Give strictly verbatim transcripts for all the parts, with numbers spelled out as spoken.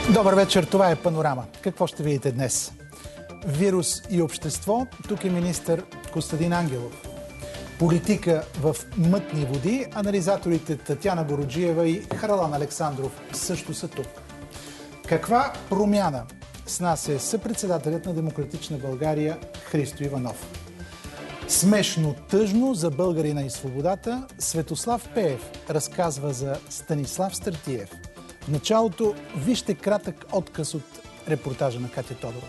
Добър вечер, това е Панорама. Какво ще видите днес? Вирус и общество. Тук е министър Костадин Ангелов. Политика в мътни води. Анализаторите Татяна Бороджиева и Харалан Александров също са тук. Каква промяна? С нас е съпредседателят на Демократична България Христо Иванов. Смешно тъжно за българина и свободата. Светослав Пеев разказва за Станислав Стратиев. В началото вижте кратък отказ от репортажа на Катя Тодорова.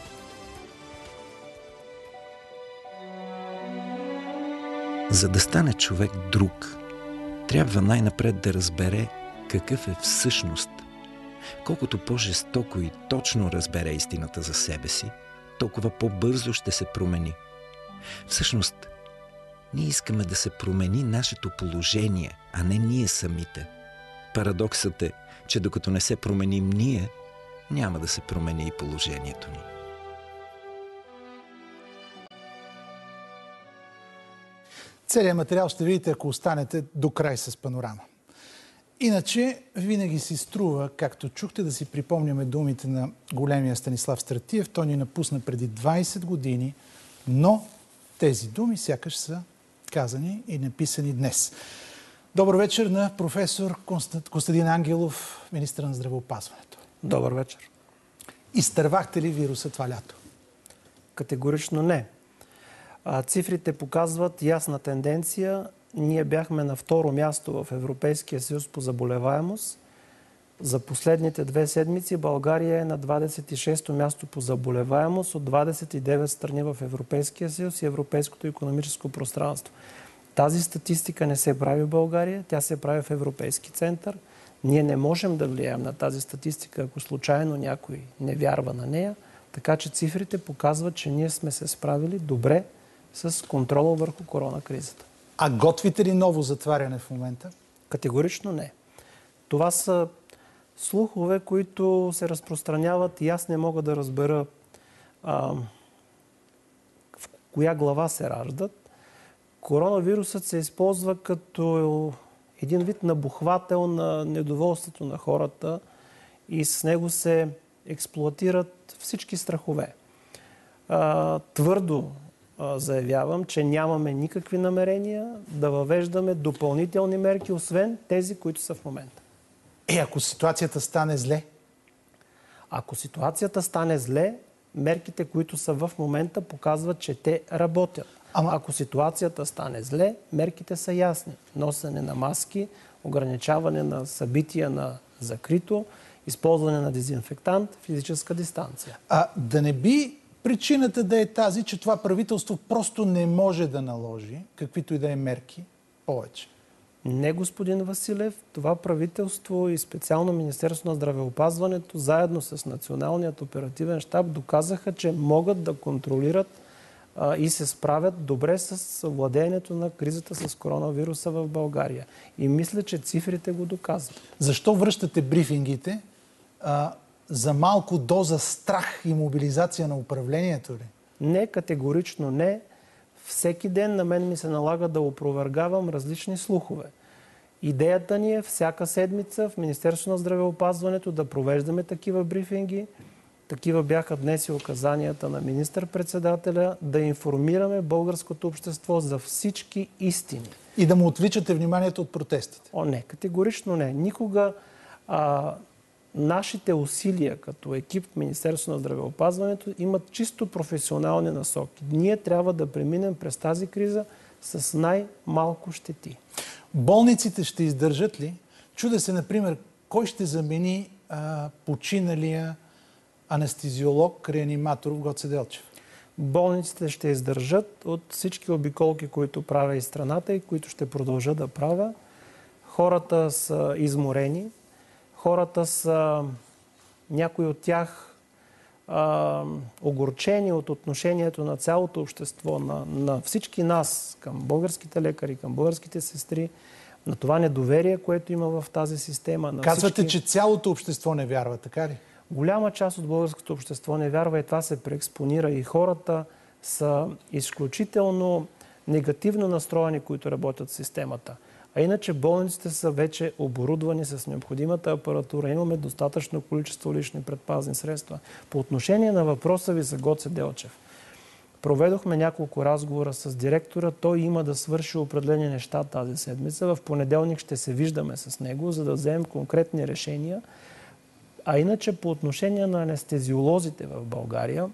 За да стане човек друг, трябва най-напред да разбере какъв е всъщност. Колкото по-жестоко и точно разбере истината за себе си, толкова по-бързо ще се промени. Всъщност, ние искаме да се промени нашето положение, а не ние самите. Парадоксът е, че докато не се променим ние, няма да се промени и положението ни. Целият материал ще видите, ако останете до край с Панорама. Иначе винаги си струва, както чухте, да си припомняме думите на големия Станислав Стратиев. Той ни напусна преди двайсет години, но тези думи сякаш са казани и написани днес. Добър вечер на професор Костадин Ангелов, министър на здравеопазването. Добър вечер. Изтървахте ли вируса това лято? Категорично не. Цифрите показват ясна тенденция. Ние бяхме на второ място в Европейския съюз по заболеваемост. За последните две седмици България е на двадесет и шесто място по заболеваемост от двадесет и девет страни в Европейския съюз и Европейското икономическо пространство. Тази статистика не се прави в България, тя се прави в Европейски център. Ние не можем да влияем на тази статистика, ако случайно някой не вярва на нея. Така че цифрите показват, че ние сме се справили добре с контрола върху коронакризата. А готвите ли ново затваряне в момента? Категорично не. Това са слухове, които се разпространяват и аз не мога да разбера а, в коя глава се раждат. Коронавирусът се използва като един вид набухвател на недоволството на хората и с него се експлоатират всички страхове. А, твърдо а, заявявам, че нямаме никакви намерения да въвеждаме допълнителни мерки, освен тези, които са в момента. Е, ако ситуацията стане зле? Ако ситуацията стане зле, мерките, които са в момента, показват, че те работят. Ама... Ако ситуацията стане зле, мерките са ясни. Носене на маски, ограничаване на събития на закрито, използване на дезинфектант, физическа дистанция. А да не би причината да е тази, че това правителство просто не може да наложи каквито и да е мерки повече? Не, господин Василев. Това правителство и специално Министерство на здравеопазването, заедно с Националният оперативен щаб, доказаха, че могат да контролират а, и се справят добре с владеенето на кризата с коронавируса в България. И мисля, че цифрите го доказват. Защо връщате брифингите а, за малко доза страх и мобилизация на управлението ли? Не, категорично не. Всеки ден на мен ми се налага да опровергавам различни слухове. Идеята ни е всяка седмица в Министерството на здравеопазването да провеждаме такива брифинги. Такива бяха днес и указанията на министър-председателя, да информираме българското общество за всички истини. И да му отвличате вниманието от протестите? О, не, категорично не. Никога а, нашите усилия като екип в Министерството на здравеопазването имат чисто професионални насоки. Ние трябва да преминем през тази криза с най-малко щети. Болниците ще издържат ли? Чудя се, например, кой ще замени а, починалия анестезиолог, реаниматор в Гоце Делчев? Болниците ще издържат от всички обиколки, които правя из страната и които ще продължа да правя. Хората са изморени. Хората са, някои от тях, а, огорчени от отношението на цялото общество, на, на всички нас, към българските лекари, към българските сестри, на това недоверие, което има в тази система. На Казвате, всички... че цялото общество не вярва, така ли? Голяма част от българското общество не вярва и това се преекспонира. И хората са изключително негативно настроени, които работят в системата. А иначе болниците са вече оборудвани с необходимата апаратура. Имаме достатъчно количество лични предпазни средства. По отношение на въпроса ви за Гоце Делчев. Проведохме няколко разговора с директора. Той има да свърши определени неща тази седмица. В понеделник ще се виждаме с него, за да вземем конкретни решения. А иначе по отношение на анестезиолозите в България,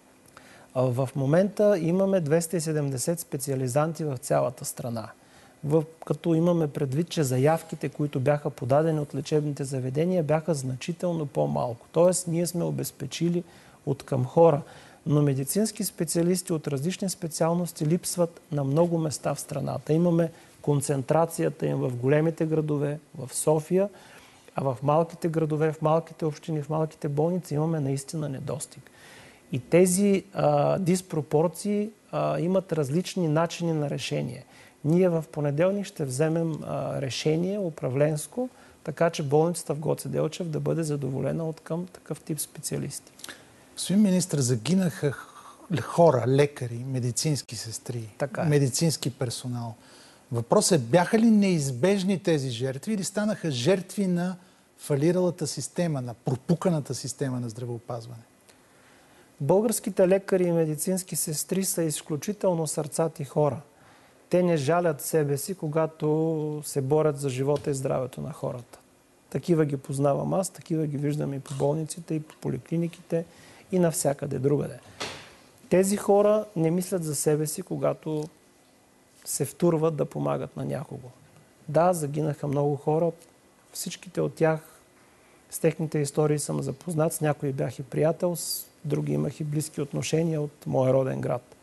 в момента имаме двеста и седемдесет специализанти в цялата страна. В, като имаме предвид, че заявките, които бяха подадени от лечебните заведения, бяха значително по-малко. Тоест, ние сме обезпечили от към хора. Но медицински специалисти от различни специалности липсват на много места в страната. Имаме концентрацията им в големите градове, в София, а в малките градове, в малките общини, в малките болници имаме наистина недостиг. И тези а, диспропорции а, имат различни начини на решение. Ние в понеделник ще вземем а, решение управленско, така че болницата в Гоце Делчев да бъде задоволена от към такъв тип специалисти. Господин министър, загинаха хора, лекари, медицински сестри, така е. Медицински персонал. Въпросът е, бяха ли неизбежни тези жертви или станаха жертви на фалиралата система, на пропуканата система на здравеопазване? Българските лекари и медицински сестри са изключително сърцати хора. Те не жалят себе си, когато се борят за живота и здравето на хората. Такива ги познавам аз, такива ги виждам и по болниците, и по поликлиниките, и навсякъде другаде. Тези хора не мислят за себе си, когато се втурват да помагат на някого. Да, загинаха много хора. Всичките от тях, с техните истории съм запознат. С някои бях и приятел, с други имах и близки отношения от моя роден град.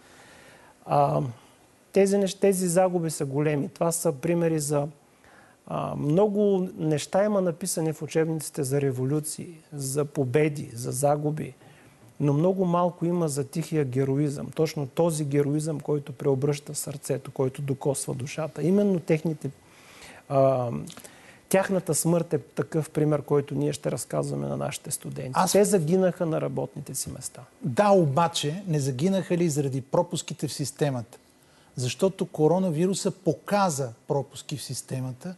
А, тези, тези загуби са големи. Това са примери за а, много неща има написани в учебниците за революции, за победи, за загуби. Но много малко има за тихия героизъм. Точно този героизъм, който преобръща сърцето, който докосва душата. Именно техните, а, тяхната смърт е такъв пример, който ние ще разказваме на нашите студенти. Аз... Те загинаха на работните си места. Да, обаче не загинаха ли заради пропуските в системата? Защото коронавируса показа пропуски в системата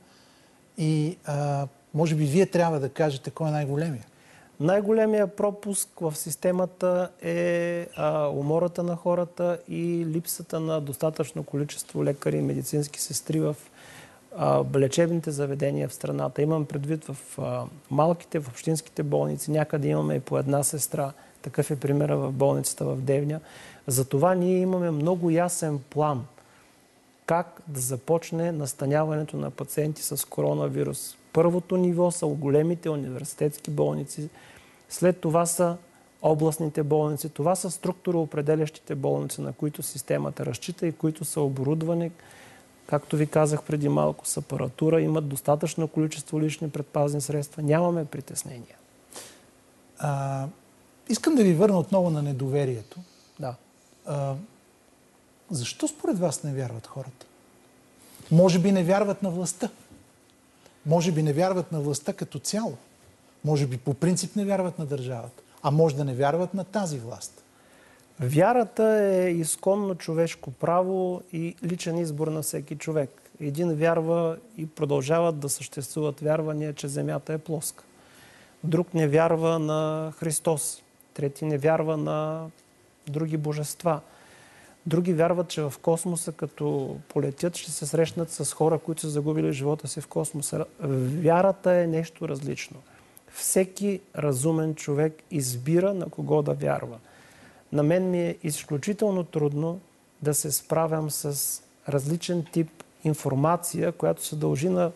и а, може би вие трябва да кажете кой е най-големия. Най-големия пропуск в системата е а, умората на хората и липсата на достатъчно количество лекари и медицински сестри в а, лечебните заведения в страната. Имам предвид в а, малките, в общинските болници. Някъде имаме и по една сестра. Такъв е примера в болницата в Девня. Затова ние имаме много ясен план как да започне настаняването на пациенти с коронавирус. Първото ниво са големите университетски болници, след това са областните болници, това са структуроопределящите болници, на които системата разчита и които са оборудвани, както ви казах преди малко, с апаратура, имат достатъчно количество лични предпазни средства, нямаме притеснения. А, искам да ви върна отново на недоверието. Да. А, защо според вас не вярват хората? Може би не вярват на властта. Може би не вярват на властта като цяло. Може би по принцип не вярват на държавата. А може да не вярват на тази власт. Вярата е изконно човешко право и личен избор на всеки човек. Един вярва и продължават да съществуват вярвания, че земята е плоска. Друг не вярва на Христос. Трети не вярва на други божества. Други вярват, че в космоса, като полетят, ще се срещнат с хора, които са загубили живота си в космоса. Вярата е нещо различно. Всеки разумен човек избира на кого да вярва. На мен ми е изключително трудно да се справям с различен тип информация, която се дължи на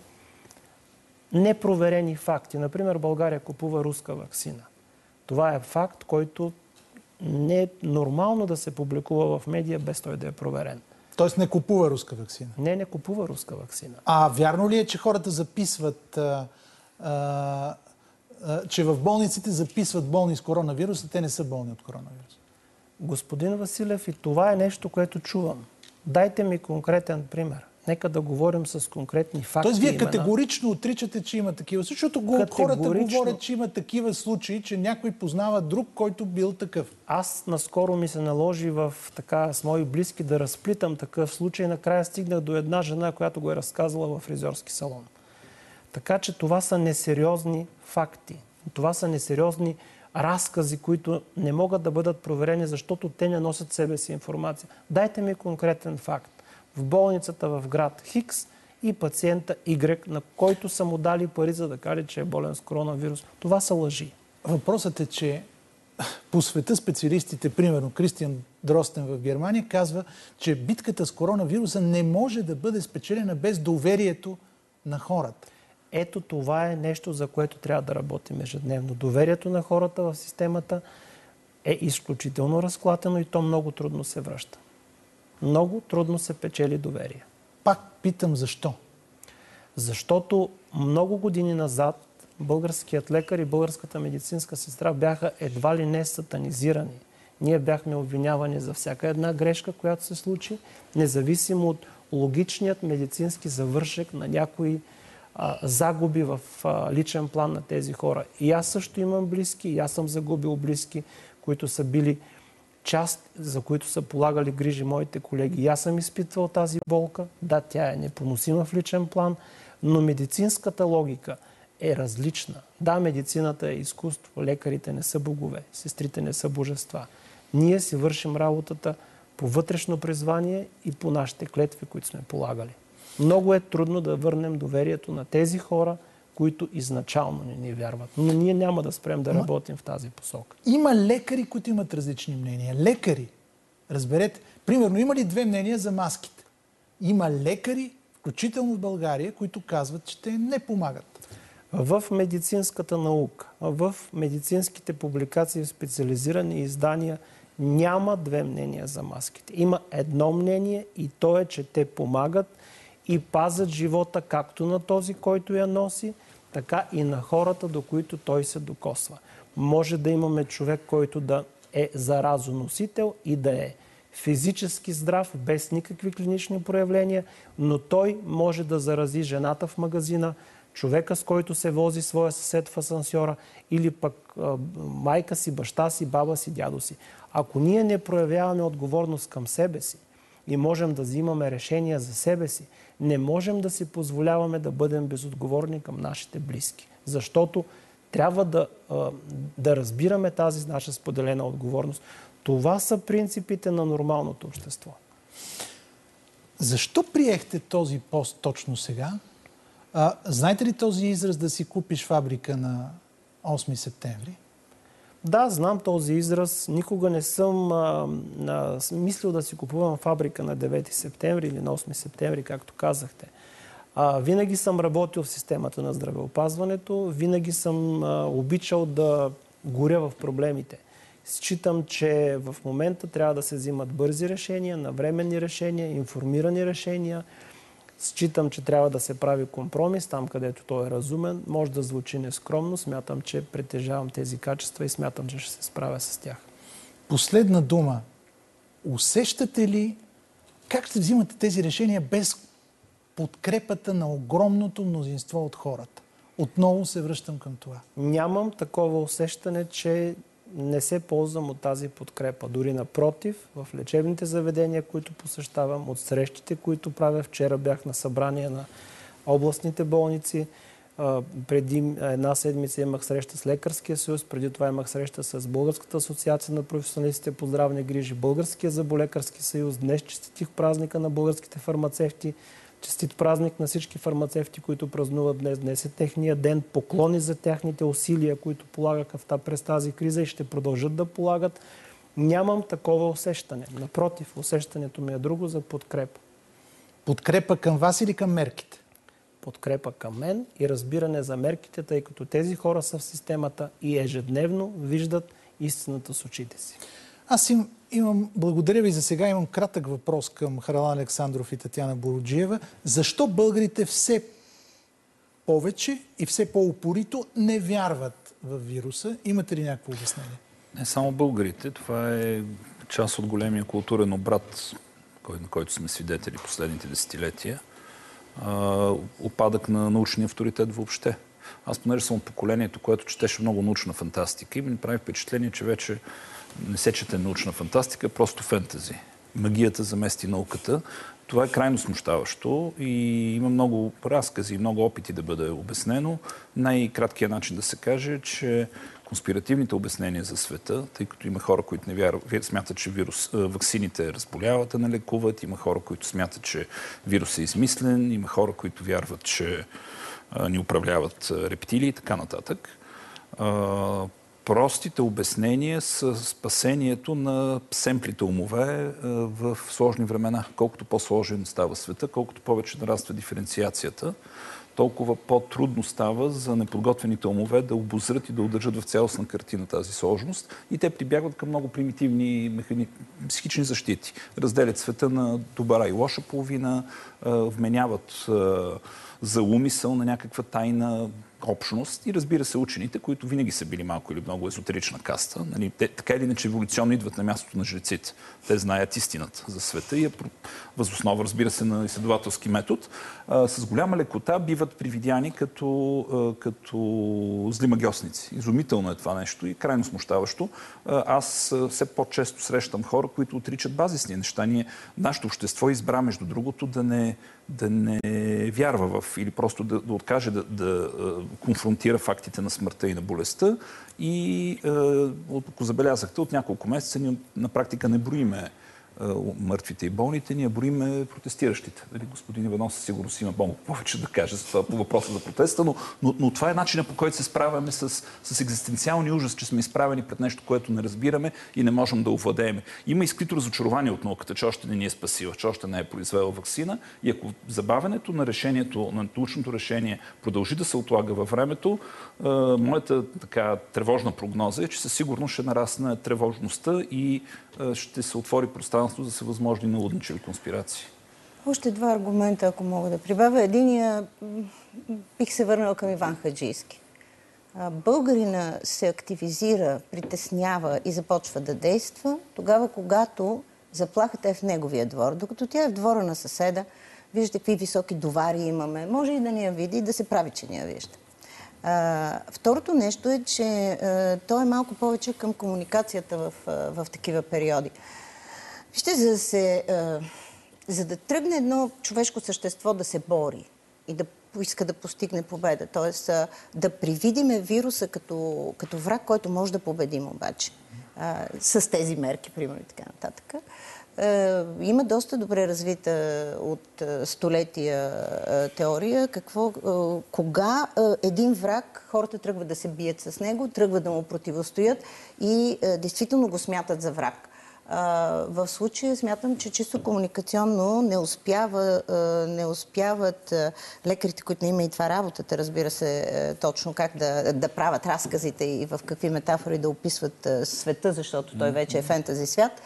непроверени факти. Например, България купува руска ваксина. Това е факт, който не е нормално да се публикува в медия, без той да е проверен. Тоест не купува руска ваксина? Не, не купува руска ваксина. А вярно ли е, че хората записват, а, а, а, че в болниците записват болни с коронавирус, а те не са болни от коронавирус? Господин Василев, и това е нещо, което чувам. Дайте ми конкретен пример. Нека да говорим с конкретни факти. Тоест, вие имена. категорично отричате, че има такива случаи, защото го, хората говорят, че има такива случаи, че някой познава друг, който бил такъв. Аз наскоро ми се наложи в така с мои близки да разплитам такъв случай. Накрая стигнах до една жена, която го е разказала в фризьорски салон. Така че това са несериозни факти. Това са несериозни разкази, които не могат да бъдат проверени, защото те не носят себе си информация. Дайте ми конкретен факт. В болницата в град Хикс и пациента Y, на който са му дали пари, за да каже, че е болен с коронавирус. Това са лъжи. Въпросът е, че по света специалистите, примерно Кристиан Дростен в Германия, казва, че битката с коронавируса не може да бъде спечелена без доверието на хората. Ето това е нещо, за което трябва да работим ежедневно. Доверието на хората в системата е изключително разклатено и то много трудно се връща. Много трудно се печели доверие. Пак питам защо? Защото много години назад българският лекар и българската медицинска сестра бяха едва ли не сатанизирани. Ние бяхме обвинявани за всяка една грешка, която се случи, независимо от логичният медицински завършек на някои а, загуби в а, личен план на тези хора. И аз също имам близки, и аз съм загубил близки, които са били част, за които са полагали грижи моите колеги. И аз съм изпитвал тази болка. Да, тя е непоносима в личен план, но медицинската логика е различна. Да, медицината е изкуство, лекарите не са богове, сестрите не са божества. Ние си вършим работата по вътрешно призвание и по нашите клетви, които сме полагали. Много е трудно да върнем доверието на тези хора, които изначално не ни вярват. Но ние няма да спрем да работим в тази посока. Има лекари, които имат различни мнения. Лекари, разберете, примерно, има ли две мнения за маските? Има лекари, включително в България, които казват, че те не помагат. В медицинската наука, в медицинските публикации в специализирани издания няма две мнения за маските. Има едно мнение и то е, че те помагат и пазят живота както на този, който я носи, така и на хората, до които той се докосва. Може да имаме човек, който да е заразоносител и да е физически здрав, без никакви клинични проявления, но той може да зарази жената в магазина, човека, с който се вози своя съсед в асансьора, или пък а, майка си, баща си, баба си, дядо си. Ако ние не проявяваме отговорност към себе си и можем да взимаме решения за себе си, не можем да си позволяваме да бъдем безотговорни към нашите близки. Защото трябва да, а, да разбираме тази наша споделена отговорност. Това са принципите на нормалното общество. Защо приехте този пост точно сега? А, знаете ли този израз да си купиш фабрика на осми септември? Да, знам този израз. Никога не съм а, а, мислил да си купувам фабрика на девети септември или на осми септември, както казахте. А, винаги съм работил в системата на здравеопазването, винаги съм а, обичал да горя в проблемите. Считам, че в момента трябва да се взимат бързи решения, навременни решения, информирани решения. Считам, че трябва да се прави компромис там, където той е разумен. Може да звучи нескромно. Смятам, че притежавам тези качества и смятам, че ще се справя с тях. Последна дума. Усещате ли как ще взимате тези решения без подкрепата на огромното мнозинство от хората? Отново се връщам към това. Нямам такова усещане, че не се ползвам от тази подкрепа. Дори напротив, в лечебните заведения, които посещавам, от срещите, които правя. Вчера бях на събрание на областните болници. Преди една седмица имах среща с Лекарския съюз, преди това имах среща с Българската асоциация на професионалистите по здравни грижи, Българския зъболекарски съюз. Днес честитих празника на българските фармацевти. Честит празник на всички фармацевти, които празнуват днес. Днес е техния ден. Поклони за тяхните усилия, които полагаха през тази криза и ще продължат да полагат. Нямам такова усещане. Напротив, усещането ми е друго за подкрепа. Подкрепа към вас или към мерките? Подкрепа към мен и разбиране за мерките, тъй като тези хора са в системата и ежедневно виждат истината с очите си. Аз им, имам, благодаря ви за сега, имам кратък въпрос към Харалан Александров и Татяна Боруджиева. Защо българите все повече и все по-упорито не вярват в вируса? Имате ли някакво обяснение? Не само българите, това е част от големия културен обрат, на който сме свидетели последните десетилетия. а, опадък на научния авторитет въобще. Аз понеже съм от поколението, което четеше много научна фантастика и ми прави впечатление, че вече не се чете научна фантастика, просто фентези. Магията замести науката. Това е крайно смущаващо и има много разкази и много опити да бъде обяснено. Най-краткият начин да се каже е, че конспиративните обяснения за света, тъй като има хора, които не вярват, смятат, че вирус, ваксините разболяват, а не лекуват, има хора, които смятат, че вирус е измислен, има хора, които вярват, че а, ни управляват рептилии и така нататък. А, простите обяснения са спасението на семплите умове в сложни времена. Колкото по-сложен става света, колкото повече нараства диференциацията, толкова по-трудно става за неподготвените умове да обозрат и да удържат в цялостна картина тази сложност. И те прибягват към много примитивни механи... психични защити. Разделят света на добра и лоша половина, вменяват за умисъл на някаква тайна общност и разбира се учените, които винаги са били малко или много езотерична каста. Нали, те, така или иначе еволюционно идват на мястото на жреците. Те знаят истината за света и възоснова, разбира се, на изследователски метод. А, с голяма лекота биват привидяни като, а, като зли магьосници. Изумително е това нещо и крайно смущаващо. А, аз а, все по-често срещам хора, които отричат базисни неща. Ние, нашето общество избра, между другото, да не да не вярва в или просто да, да откаже да, да конфронтира фактите на смъртта и на болестта. И, ако забелязахте, от няколко месеца ние на практика не броиме мъртвите и болните, ние броиме протестиращите. Господин Иванов със сигурност има много повече да каже за това, по въпроса за протеста, но, но, но това е начинът, по който се справяме с, с екзистенциалния ужас, че сме изправени пред нещо, което не разбираме и не можем да овладеем. Има изкрито разочарование от науката, че още не ни е спасила, че още не е произвела ваксина и ако забавянето на решението, на научното решение продължи да се отлага във времето, е, моята така тревожна прогноза е, че със сигурност ще нарасне тревожността и е, ще се отвори пространство за всевъзможни налудничеви конспирации. Още два аргумента, ако мога да прибавя. Единия, бих се върнала към Иван Хаджийски. Българина се активизира, притеснява и започва да действа тогава, когато заплахата е в неговия двор. Докато тя е в двора на съседа, виждате какви високи довари имаме, може и да ни я види и да се прави, че ни я вижда. А, второто нещо е, че а, то е малко повече към комуникацията в, а, в такива периоди. Вижте, за да, се, а, за да тръгне едно човешко същество да се бори и да иска да постигне победа, т.е. да привидиме вируса като, като враг, който може да победим обаче, а, с тези мерки, примерно и така нататък. Има доста добре развита от столетия теория, какво, кога един враг, хората тръгват да се бият с него, тръгват да му противостоят и действително го смятат за враг. В случая смятам, че чисто комуникационно не, успява, не успяват лекарите, които не има и това работата, разбира се, точно как да, да правят разказите и в какви метафори да описват света, защото той вече е фентази свят.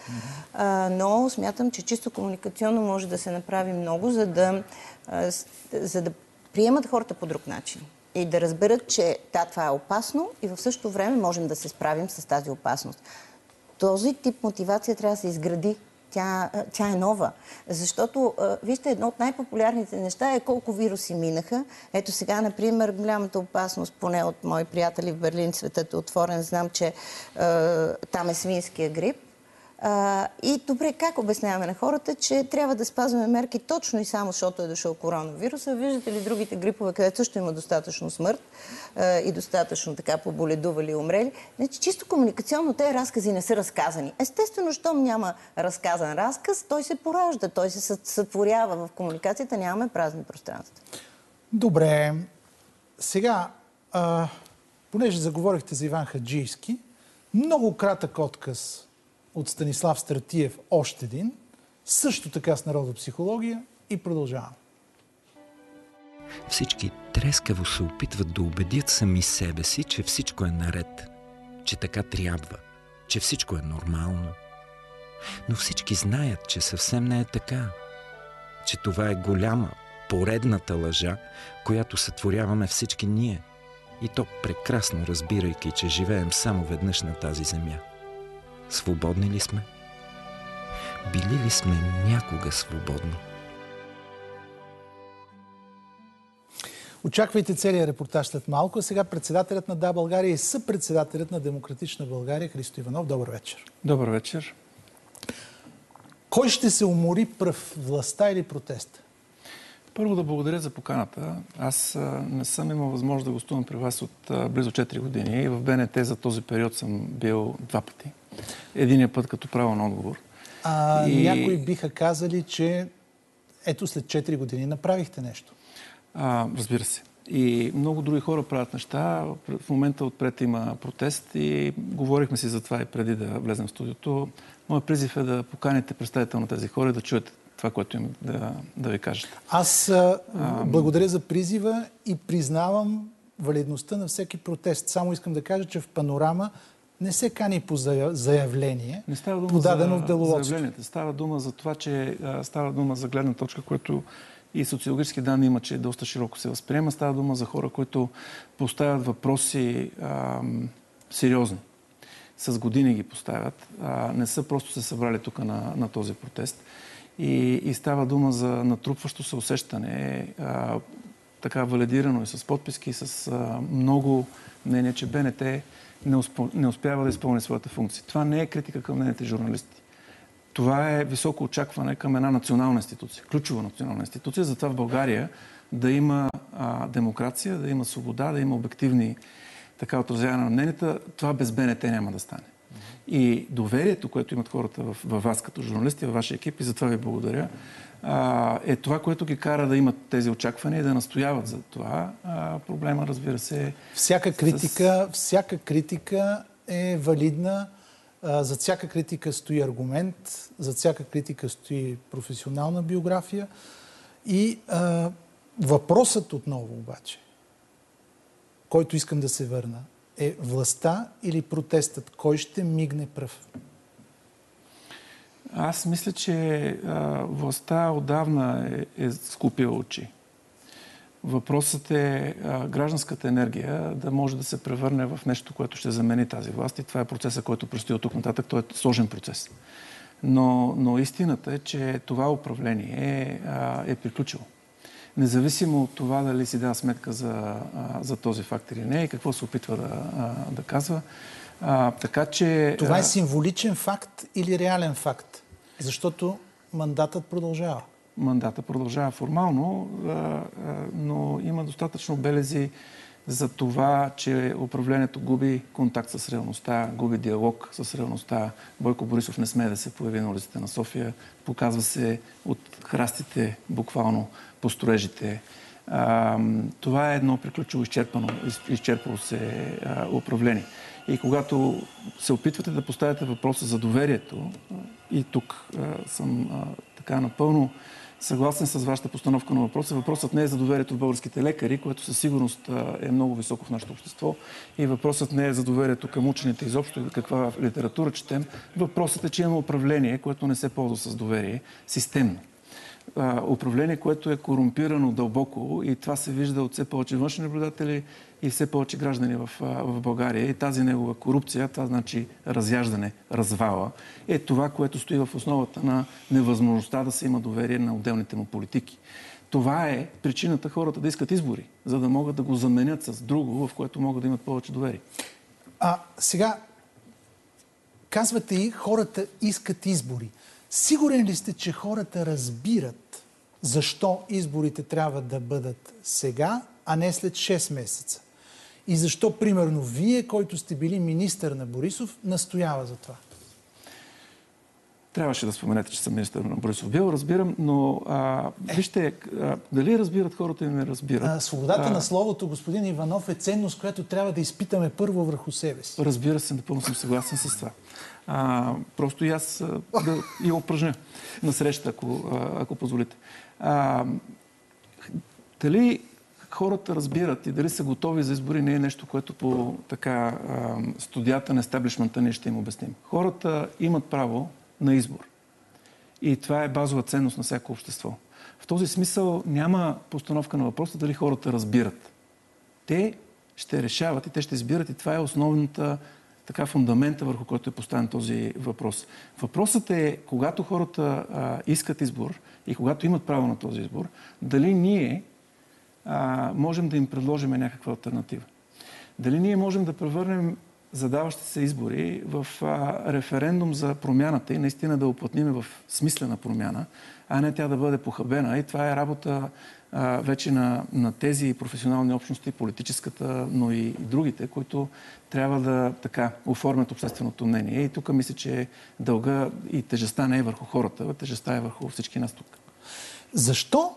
Но смятам, че чисто комуникационно може да се направи много, за да, за да приемат хората по друг начин. И да разберат, че да, това е опасно и в същото време можем да се справим с тази опасност. Този тип мотивация трябва да се изгради. Тя, тя е нова. Защото, вижте, едно от най-популярните неща е колко вируси минаха. Ето сега, например, голямата опасност, поне от мои приятели в Берлин, светът е отворен, знам, че е, там е свинския грип. А, и добре, как обясняваме на хората, че трябва да спазваме мерки точно и само, защото е дошъл коронавируса? Виждате ли другите грипове, където също има достатъчно смърт а, и достатъчно така поболедували и умрели? Значи, чисто комуникационно тези разкази не са разказани. Естествено, щом няма разказан разказ, той се поражда, той се сътворява в комуникацията, нямаме празни пространства. Добре. Сега, а, понеже заговорихте за Иван Хаджийски, много кратък отказ от Станислав Стратиев, още един, също така с народопсихология и продължавам. Всички трескаво се опитват да убедят сами себе си, че всичко е наред, че така трябва, че всичко е нормално. Но всички знаят, че съвсем не е така, че това е голяма, поредната лъжа, която сътворяваме всички ние. И то прекрасно разбирайки, че живеем само веднъж на тази земя. Свободни ли сме? Били ли сме някога свободни? Очаквайте целият репортаж след малко. А сега председателят на Да, България и съпредседателят на Демократична България Христо Иванов. Добър вечер. Добър вечер. Кой ще се умори пръв, властта или протеста? Първо да благодаря за поканата. Аз не съм имал възможност да гостувам при вас от близо четири години и в Б Н Т за този период съм бил два пъти. Единия път като право на отговор. А, и... Някои биха казали, че ето след четири години направихте нещо. А, разбира се. И много други хора правят неща. В момента отпред има протест и говорихме си за това и преди да влезем в студиото. Моят призив е да поканите представител на тези хора и да чуете това, което им да, да ви кажат. Аз а, благодаря за призива и признавам валидността на всеки протест. Само искам да кажа, че в Панорама не се кани по заявление, не става дума подадено за в деловодството. заявленията. Става дума за това, че става дума за гледна точка, което и социологически данни има, че доста широко се възприема. Става дума за хора, които поставят въпроси а, сериозни. С години ги поставят. А, не са просто се събрали тук на, на този протест. И, и става дума за натрупващо се усещане, а, така валидирано и с подписки, и с а, много мнение, че Б Н Т не, успо, не успява да изпълни своята функция. Това не е критика към нейните журналисти. Това е високо очакване към една национална институция, ключова национална институция, затова в България да има а, демокрация, да има свобода, да има обективни така отразяване на мненията. Това без Б Н Т няма да стане. И доверието, което имат хората в, във вас като журналисти, във вашия екип, и затова ви благодаря, а, е това, което ги кара да имат тези очаквания и да настояват за това. А, проблема, разбира се... Всяка критика, с... всяка критика е валидна. А, зад всяка критика стои аргумент, зад всяка критика стои професионална биография. И а, въпросът отново обаче, който искам да се върна, е властта или протестът? Кой ще мигне пръв? Аз мисля, че а, властта отдавна е, е скупила очи. Въпросът е а, гражданската енергия да може да се превърне в нещо, което ще замени тази власт. И това е процесът, който предстои от тук нататък. Той е сложен процес. Но, но истината е, че това управление е, е приключило. Независимо от това дали си дава сметка за, за този факт или не и какво се опитва да, да казва. А, така че... Това е символичен факт или реален факт? Защото мандатът продължава. Мандатът продължава формално, но има достатъчно белези за това, че управлението губи контакт с реалността, губи диалог с реалността. Бойко Борисов не смее да се появи на улиците на София. Показва се от храстите, буквално по строежите. А, това е едно приключило, изчерпано, изчерпало се а, управление. И когато се опитвате да поставяте въпроса за доверието, и тук а, съм а, така напълно съгласен с вашата постановка на въпроса. Въпросът не е за доверието в българските лекари, което със сигурност е много високо в нашето общество. И въпросът не е за доверието към учените изобщо и каква литература четем. Въпросът е, че има управление, което не се ползва с доверие, системно. Управление, което е корумпирано дълбоко и това се вижда от все повече външни наблюдатели и все повече граждани в, в България. И тази негова корупция, това значи разяждане, развала, е това, което стои в основата на невъзможността да се има доверие на отделните му политики. Това е причината хората да искат избори, за да могат да го заменят с друго, в което могат да имат повече доверие. А сега, казвате и хората искат избори. Сигурен ли сте, че хората разбират защо изборите трябва да бъдат сега, а не след шест месеца? И защо, примерно, вие, който сте били министър на Борисов, настоява за това? Трябваше да споменете, че съм министър на Борисов бил, разбирам, но а, вижте, а, дали разбират хората или не разбират. А, свободата а, на словото, господин Иванов, е ценност, която трябва да изпитаме първо върху себе си. Разбира се, напълно съм съгласен с това. А, просто и аз а, да я упражня на среща, ако, а, ако позволите. А, дали хората разбират и дали са готови за избори, не е нещо, което по така а, студията на естаблишмента ние ще им обясним. Хората имат право на избор. И това е базова ценност на всяко общество. В този смисъл няма постановка на въпроса дали хората разбират. Те ще решават и те ще избират и това е основната така фундамента, върху който е поставен този въпрос. Въпросът е, когато хората а, искат избор и когато имат право на този избор, дали ние а, можем да им предложим някаква алтернатива. Дали ние можем да превърнем задаващи се избори в а, референдум за промяната и наистина да оплътним в смислена промяна, а не тя да бъде похабена. И това е работа а, вече на, на тези професионални общности, политическата, но и, и другите, които трябва да така оформят общественото мнение. И тук мисля, че дълга и тежестта не е върху хората, тежестта е върху всички нас тук. Защо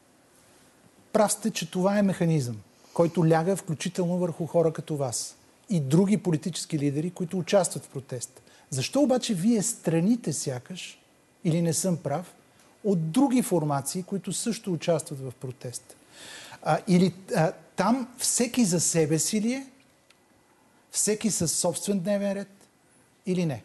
прав сте, че това е механизъм, който ляга включително върху хора като вас и други политически лидери, които участват в протест? Защо обаче вие страните сякаш, или не съм прав, от други формации, които също участват в протест? А, или а, там всеки за себе си ли е? Всеки със собствен дневен ред или не?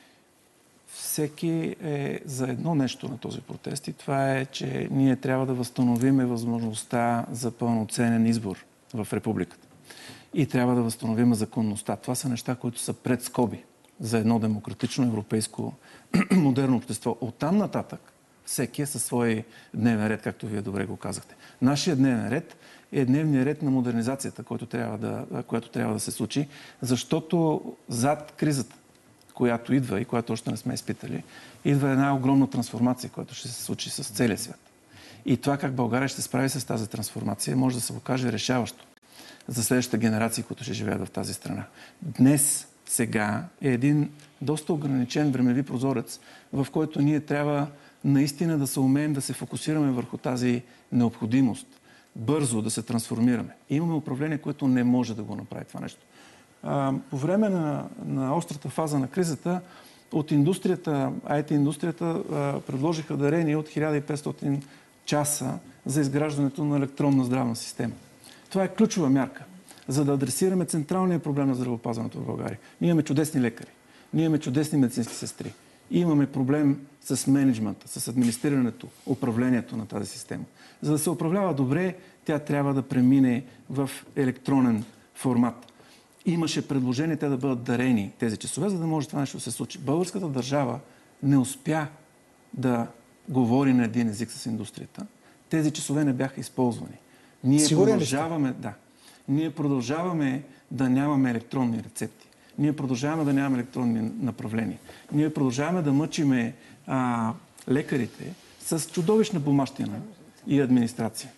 Всеки е за едно нещо на този протест и това е, че ние трябва да възстановиме възможността за пълноценен избор в републиката. И трябва да възстановим законността. Това са неща, които са пред скоби за едно демократично европейско модерно общество. Оттам нататък всеки е със свой дневен ред, както вие добре го казахте. Нашия дневен ред е дневният ред на модернизацията, който трябва да, която трябва да се случи, защото зад кризата, която идва и която още не сме изпитали, идва една огромна трансформация, която ще се случи с целия свят. И това как България ще се справи с тази трансформация може да се окаже решаващо за следващите генерации, които ще живеят в тази страна. Днес, сега е един доста ограничен времеви прозорец, в който ние трябва наистина да се умеем да се фокусираме върху тази необходимост, бързо да се трансформираме. И имаме управление, което не може да го направи това нещо. А, по време на, на острата фаза на кризата от индустрията, ай ти индустрията а, предложиха дарения от хиляда и петстотин часа за изграждането на електронна здравна система. Това е ключова мярка, за да адресираме централния проблем на здравеопазването в България. Ние имаме чудесни лекари, ние имаме чудесни медицински сестри. И имаме проблем с мениджмънта, с администрирането, управлението на тази система. За да се управлява добре, тя трябва да премине в електронен формат. Имаше предложение те да бъдат дарени тези часове, за да може това нещо да се случи. Българската държава не успя да говори на един език с индустрията. Тези часове не бяха използвани. Ние Сигурен продължаваме, да, ние продължаваме да нямаме електронни рецепти. Ние продължаваме да нямаме електронни направления. Ние продължаваме да мъчиме а, лекарите с чудовищна бумащина и администрация.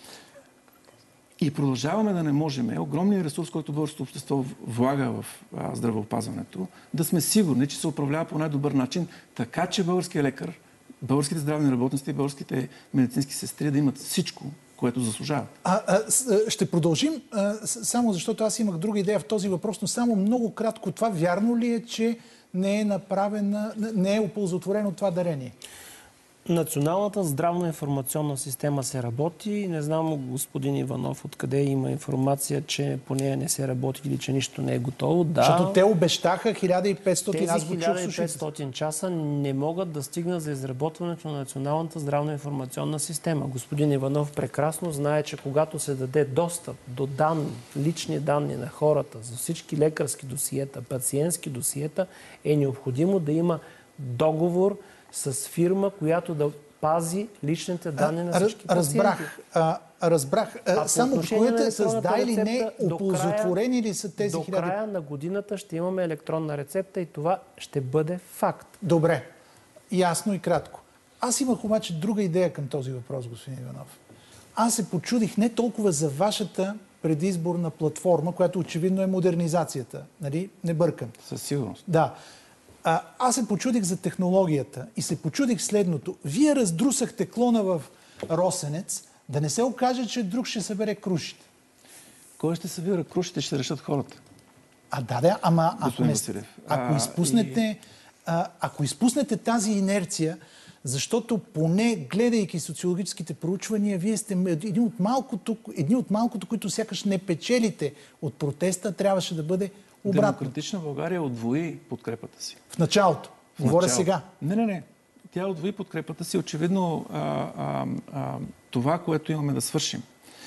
И продължаваме да не можем, огромният ресурс, който българското общество влага в а, здравеопазването, да сме сигурни, че се управлява по най-добър начин, така че българският лекар, българските здравни работници и българските медицински сестри да имат всичко, което заслужават. А, а, ще продължим, а, само защото аз имах друга идея в този въпрос, но само много кратко. Това вярно ли е, че не е направена, не е оползотворено това дарение? Националната здравна информационна система се работи. Не знам, господин Иванов, откъде има информация, че по нея не се работи или че нищо не е готово. Да, защото те обещаха хиляда и петстотин, тези аз го чух хиляда и петстотин часа не могат да стигнат за изработването на Националната здравна информационна система. Господин Иванов прекрасно знае, че когато се даде достъп до данни, лични данни на хората за всички лекарски досиета, пациентски досиета, е необходимо да има договор с фирма, която да пази личните данни на всички пациенти. Разбрах. А, разбрах. А, само броите с да или не, оползотворени ли са тези хиляда? До края на годината ще имаме електронна рецепта и това ще бъде факт. Добре. Ясно и кратко. Аз имах обаче друга идея към този въпрос, господин Иванов. Аз се почудих не толкова за вашата предизборна платформа, която очевидно е модернизацията. Нали? Не бъркам. Със сигурност. Да. А, аз се почудих за технологията и се почудих следното. Вие раздрусахте клона в Росенец, да не се окаже, че друг ще събере крушите. Кой ще събира крушите, ще решат хората. А да, да, ама ако, не, ако, а, изпуснете, и... а, ако изпуснете тази инерция, защото поне гледайки социологическите проучвания, вие сте едни от малкото, едни от малкото, които сякаш не печелите от протеста, трябваше да бъде обратно. Демократична България отвои подкрепата си. В началото. В Говоря начало. сега. Не, не, не. Тя отвои подкрепата си. Очевидно а, а, а, това, което имаме да свършим,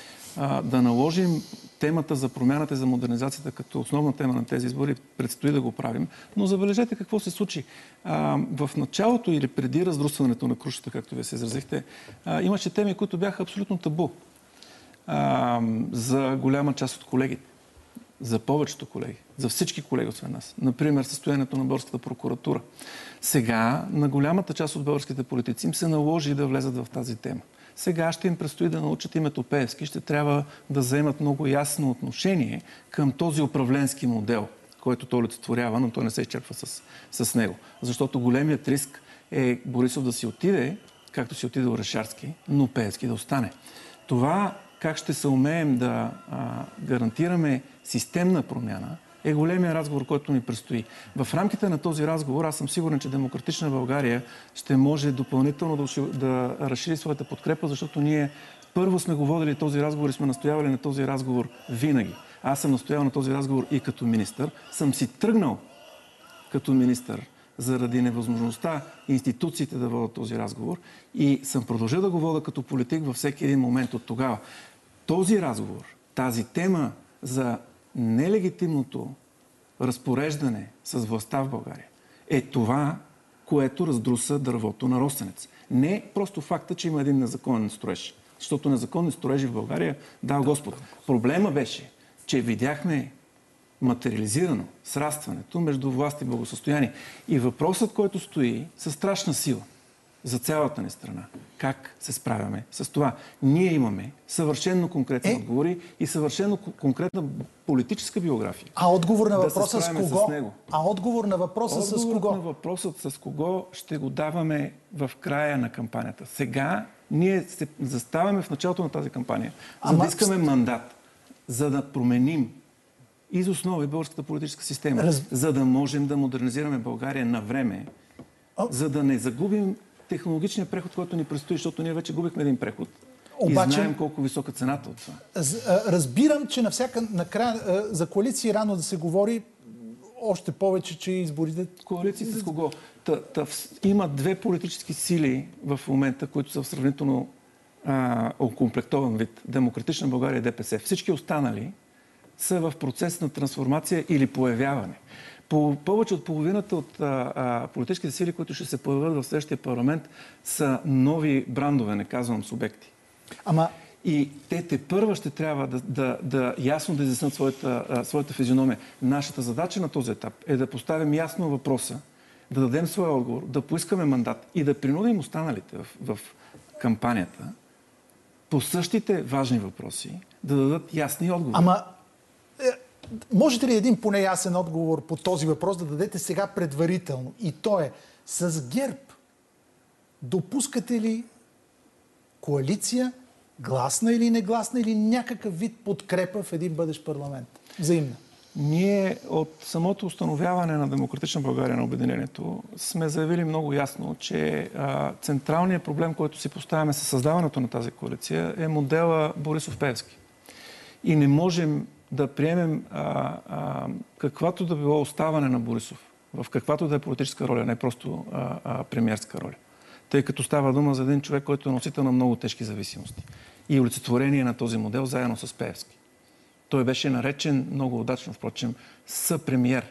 а, да наложим темата за промяната и за модернизацията като основна тема на тези избори, предстои да го правим. Но забележете какво се случи. А, в началото или преди раздрусването на крушата, както вие се изразихте, а, имаше теми, които бяха абсолютно табу. а, за голяма част от колегите. За повечето колеги. За всички колеги освен нас. Например, състоянието на българската прокуратура. Сега на голямата част от българските политици им се наложи да влезат в тази тема. Сега ще им предстои да научат името Пеевски. Ще трябва да вземат много ясно отношение към този управленски модел, който той олицетворява, но той не се изчерпва с, с него. Защото големият риск е Борисов да си отиде, както си отиде Орешарски, но Пеевски да остане. Това как ще се умеем да а, гарантираме системна промяна, е големия разговор, който ни предстои. В рамките на този разговор аз съм сигурен, че Демократична България ще може допълнително да, да разшири своята подкрепа, защото ние първо сме го водили този разговор и сме настоявали на този разговор винаги. Аз съм настоял на този разговор и като министър. Съм си тръгнал като министър заради невъзможността институциите да водят този разговор и съм продължил да го вода като политик във всеки един момент от тогава. Този разговор, тази тема за нелегитимното разпореждане с властта в България е това, което раздруса дървото на Росенец. Не просто факта, че има един незаконен строеж. Защото незаконни строежи в България дал Господ. Проблема беше, че видяхме материализирано срастването между власт и благосъстояние. И въпросът, който стои със страшна сила за цялата ни страна. Как се справяме с това? Ние имаме съвършено конкретни е? отговори и съвършено конкретна политическа биография. А отговор на да въпроса с кого? С а отговор на въпроса Отговорът с кого? на въпросът с кого ще го даваме в края на кампанията. Сега ние се заставаме в началото на тази кампания, за Ама... да искаме мандат, за да променим из основи българската политическа система, Раз... за да можем да модернизираме България на време, а... за да не загубим технологичния преход, който ни предстои, защото ние вече губихме един преход. Обаче, и знаем колко висока цената от това. Разбирам, че на всяка, накрая, за коалиции рано да се говори, още повече, че изборите... Коалиции с кого? Та, та, има две политически сили в момента, които са в сравнително а, окомплектован вид. Демократична България и ДПС. Всички останали са в процес на трансформация или появяване. По повече от половината от а, а, политическите сили, които ще се появят в следващия парламент, са нови брандове, не казвам субекти. Ама... И те те първа ще трябва да, да, да ясно да изяснят своята, а, своята физиономия. Нашата задача на този етап е да поставим ясно въпроса, да дадем своя отговор, да поискаме мандат и да принудим останалите в, в кампанията по същите важни въпроси да дадат ясни отговори. Ама... Можете ли един поне ясен отговор по този въпрос да дадете сега предварително? И то е, с ГЕРБ допускате ли коалиция, гласна или негласна, или някакъв вид подкрепа в един бъдещ парламент? Взаимно. Ние от самото установяване на Демократична България на обединението сме заявили много ясно, че а, централният проблем, който си поставяме със създаването на тази коалиция, е модела Борисов-Пеевски. И не можем да приемем а, а, каквато да било оставане на Борисов в каквато да е политическа роля, не просто а, а, премиерска роля. Тъй като става дума за един човек, който е носител на много тежки зависимости. И олицетворение на този модел заедно с Пеевски. Той беше наречен много удачно, впрочем, съпремиер.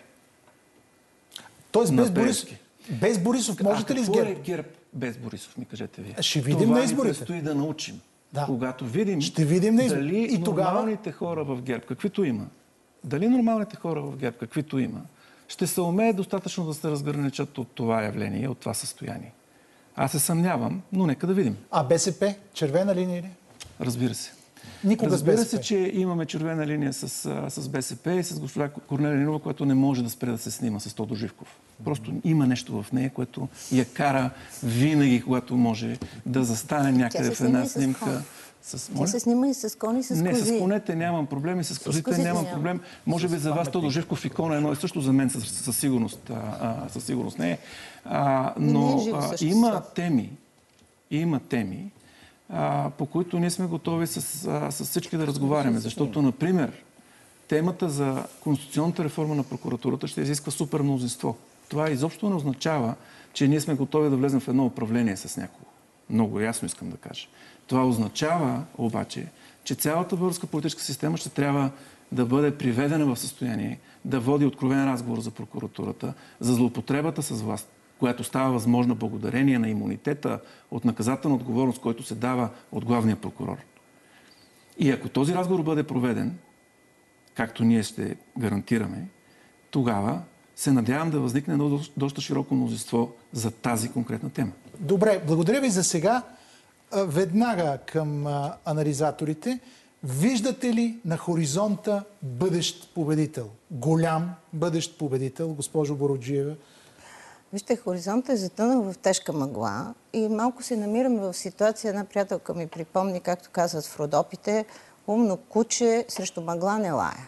Тоест без Борисов, без Борисов можете ли с ГЕРБ? А какво е ГЕРБ без Борисов, ми кажете вие? Ще видим това на изборите. Това ни предстои да научим. Да. Когато видим, ще видим дали и тогава... нормалните хора в ГЕРБ, каквито има, дали нормалните хора в ГЕРБ, каквито има, ще се умеят достатъчно да се разграничат от това явление, от това състояние. Аз се съмнявам, но нека да видим. А БСП? Червена линия ли? Разбира се. Никога Разбира с БСП. се, че имаме червена линия с, с БСП и с госпожа Корнелия Нинова, която не може да спре да се снима с Тодор Живков. Просто има нещо в нея, което я кара винаги, когато може да застане някъде в една снимка. С... Тя се снима и с кони, с кози. Не, с конете нямам проблем и с козите нямам проблем. Може би за вас Тодор Живков икона е едно и също за мен със, със сигурност. А, а, със сигурност не е. А, но не е а, има теми, има теми, а, по които ние сме готови с, а, с всички да разговаряме. Защото, например, темата за конституционната реформа на прокуратурата ще изисква супер мнозинство. Това изобщо не означава, че ние сме готови да влезем в едно управление с някого. Много ясно искам да кажа. Това означава обаче, че цялата българска политическа система ще трябва да бъде приведена в състояние да води откровен разговор за прокуратурата, за злоупотребата с власт, която става възможна благодарение на имунитета от наказателна отговорност, който се дава от главния прокурор. И ако този разговор бъде проведен, както ние ще гарантираме, тогава се надявам да възникне едно доста широко мнозинство за тази конкретна тема. Добре, благодаря ви за сега. Веднага към анализаторите. Виждате ли на хоризонта бъдещ победител? Голям бъдещ победител, госпожо Буруджиева? Вижте, хоризонтът е затънал в тежка мъгла и малко се намираме в ситуация. Една приятелка ми припомни, както казват в Родопите, умно куче срещу мъгла не лая.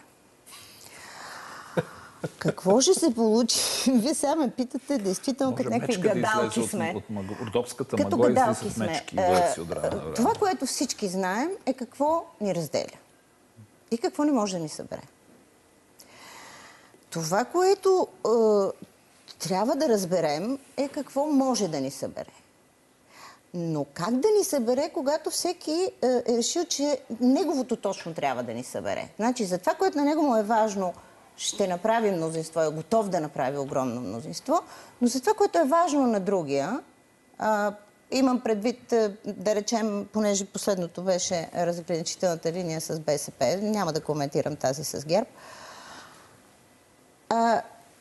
Какво ще се получи? Вие сега ме питате, действително, като някакви гадалки да сме. От, от, от родопската като мъгла гадалки излизат сме. мечки. Е, това, което всички знаем, е какво ни разделя. И какво не може да ни събере. Това, което е, трябва да разберем, е какво може да ни събере. Но как да ни събере, когато всеки е, е решил, че неговото точно трябва да ни събере? Значи, за това, което на него му е важно, ще направи мнозинство, е готов да направи огромно мнозинство, но за това, което е важно на другия, а, имам предвид, да речем, понеже последното беше разграничителната линия с БСП, няма да коментирам тази с ГЕРБ, а,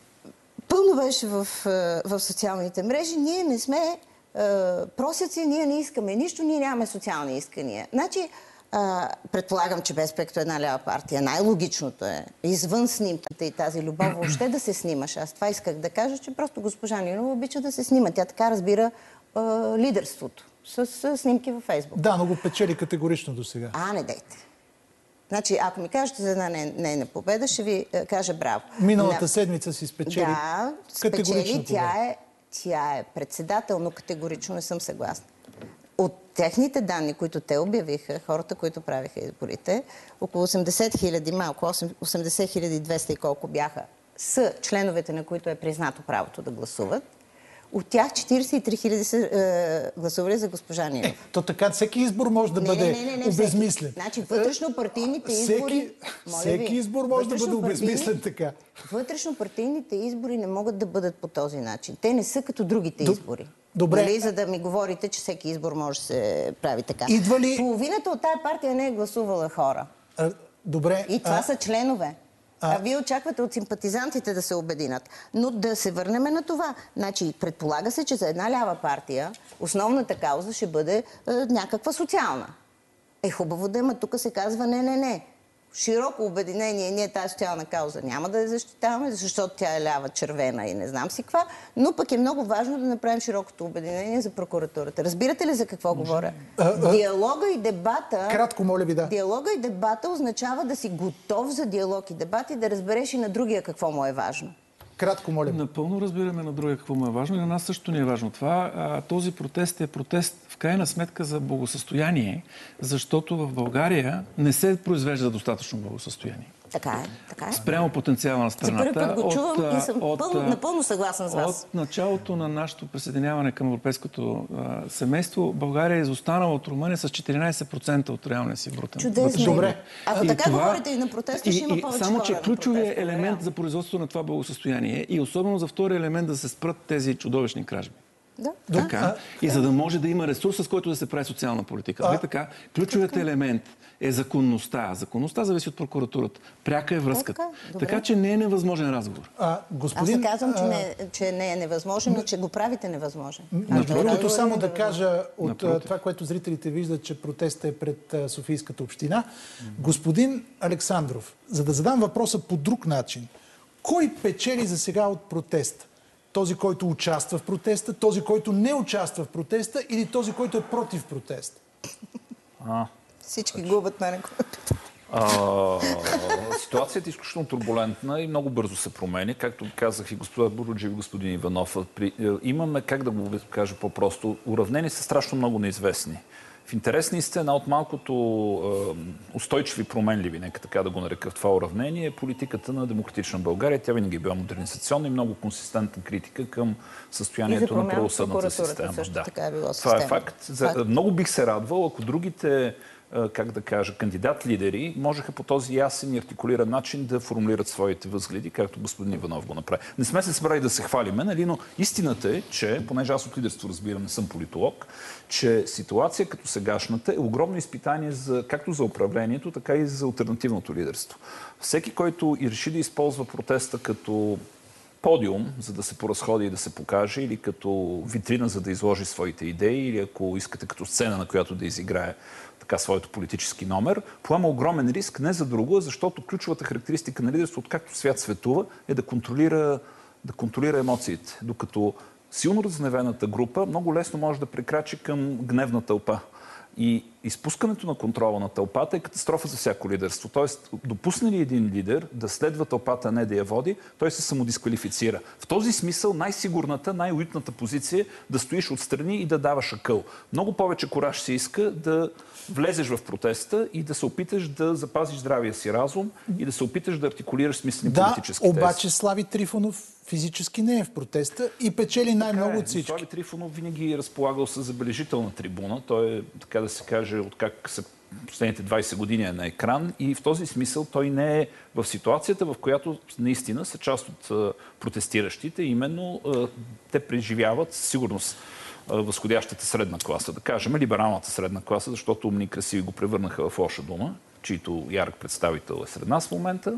пълно беше в, в социалните мрежи, ние не сме а, просеци, ние не искаме нищо, ние нямаме социални искания. Значи, Uh, предполагам, че БСП като една лява партия най-логичното е извън снимката и тази любов въобще да се снимаш. Аз това исках да кажа, че просто госпожа Нинова обича да се снима. Тя така разбира uh, лидерството с uh, снимки във Фейсбук. Да, но го печели категорично до сега. А, не дейте. Значи, ако ми кажете за една нейна победа, ще ви uh, кажа браво. Миналата На... седмица си спечели да, категорично спечели, тя е, тя е председател, но категорично не съм съгласна. От техните данни, които те обявиха, хората, които правиха изборите, около осемдесет хиляди, малко осемдесет хиляди двеста и колко бяха, са членовете, на които е признато правото да гласуват. От тях четиридесет и три хиляди са е, гласували за госпожа Нинова. Е, то така всеки избор може да не, бъде не, не, не, обезмислен. Всеки. Значи вътрешно-партийните избори... Всеки, всеки избор може да бъде обезмислен така. Вътрешно-партийните избори не могат да бъдат по този начин. Те не са като другите Д... избори. Добре. Нали, за да ми говорите, че всеки избор може да се прави така. Идва ли... Половината от тая партия не е гласувала хора. А, добре. И това а... са членове. А... А... а вие очаквате от симпатизантите да се обединят. Но да се върнем на това. Значи, предполага се, че за една лява партия основната кауза ще бъде е, някаква социална. Е хубаво да има. Тук се казва не, не, не. Широко обединение, ние тази социална кауза няма да я защитаваме, защото тя е лява, червена и не знам си каква, но пък е много важно да направим широкото обединение за прокуратурата. Разбирате ли за какво Може. говоря? А, а... Диалога и дебата... Кратко, моля ви, да. Диалога и дебата означава да си готов за диалог и дебат и да разбереш и на другия какво му е важно. Кратко, моля. Напълно разбираме на другия какво му е важно и на нас също ни е важно това. А, този протест е протест в крайна сметка за благосъстояние, защото в България не се произвежда достатъчно благосъстояние. Така е, така е. Спрямо потенциала на страната. За първи път го чувам от, и съм от, пълно, напълно съгласна с вас. От началото на нашето присъединяване към европейското а, семейство, България е изостанала от Румъния с четиринадесет процента от реалния си брутен. Чудесно. Добре. Ако и така това... говорите и на протеста, ще има повече само, хора. че ключовият протеста, елемент реално. за производството на това благосъстояние и особено за втория елемент да се спрат тези чудовищни кражби. Да. Така. А, и за да може да има ресурс, с който да се прави социална политика. А, така, ключовият така. елемент е законността. Законността зависи от прокуратурата. Пряка е връзката. Така, така че не е невъзможен разговор. А, господин, Аз не казвам, че а... не, че не е невъзможен, но че го правите невъзможен. Между другото, само да кажа от Напротив. това, което зрителите виждат, че протестът е пред Софийската община. Господин Александров, за да задам въпроса по друг начин, кой печели за сега от протеста? Този, който участва в протеста, този, който не участва в протеста или този, който е против протеста? А, Всички губят мене. А, ситуацията е изключително турбулентна и много бързо се промени. Както казах и господа Буруджиев и господин Иванов, при, имаме, как да го кажа по-просто, уравнени са страшно много неизвестни. В интересни сте, една от малкото е, устойчиви, променливи, нека така да го нарека в това уравнение, е политиката на Демократична България. Тя винаги е била модернизационна и много консистентна критика към състоянието на правосъдната система. Също да. така е било това система. е факт. За, много бих се радвал, ако другите как да кажа, кандидат-лидери можеха по този ясен и артикулиран начин да формулират своите възгледи, както господин Иванов го направи. Не сме се събрали да се хвалиме, нали, но истината е, че, понеже аз от лидерство разбирам, не съм политолог, че ситуация като сегашната е огромно изпитание за, както за управлението, така и за алтернативното лидерство. Всеки, който и реши да използва протеста като подиум, за да се поразходи и да се покаже, или като витрина, за да изложи своите идеи, или ако искате като сцена, на която да изиграе така своето политически номер, поема огромен риск не за друго, защото ключовата характеристика на лидерството, откакто свят светува, е да контролира, да контролира емоциите. Докато силно разгневената група много лесно може да прекрачи към гневна тълпа. И изпускането на контрола на тълпата е катастрофа за всяко лидерство. Тоест, допусне ли един лидер да следва тълпата, а не да я води, той се самодисквалифицира. В този смисъл най-сигурната, най-уютната позиция е да стоиш отстрани и да даваш акъл. Много повече кураж се иска да влезеш в протеста и да се опиташ да запазиш здравия си разум и да се опиташ да артикулираш смислени да, политически тези. Да, обаче Слави Трифонов физически не е в протеста и печели най-много от всички. Слави Трифонов винаги е разполагал с забележителна трибуна. Той е, така да се каже, от как са последните двайсет години е на екран и в този смисъл той не е в ситуацията, в която наистина са част от протестиращите. Именно те преживяват със сигурност възходящата средна класа, да кажем, либералната средна класа, защото умни и красиви го превърнаха в лоша дума, чийто ярък представител е сред нас в момента.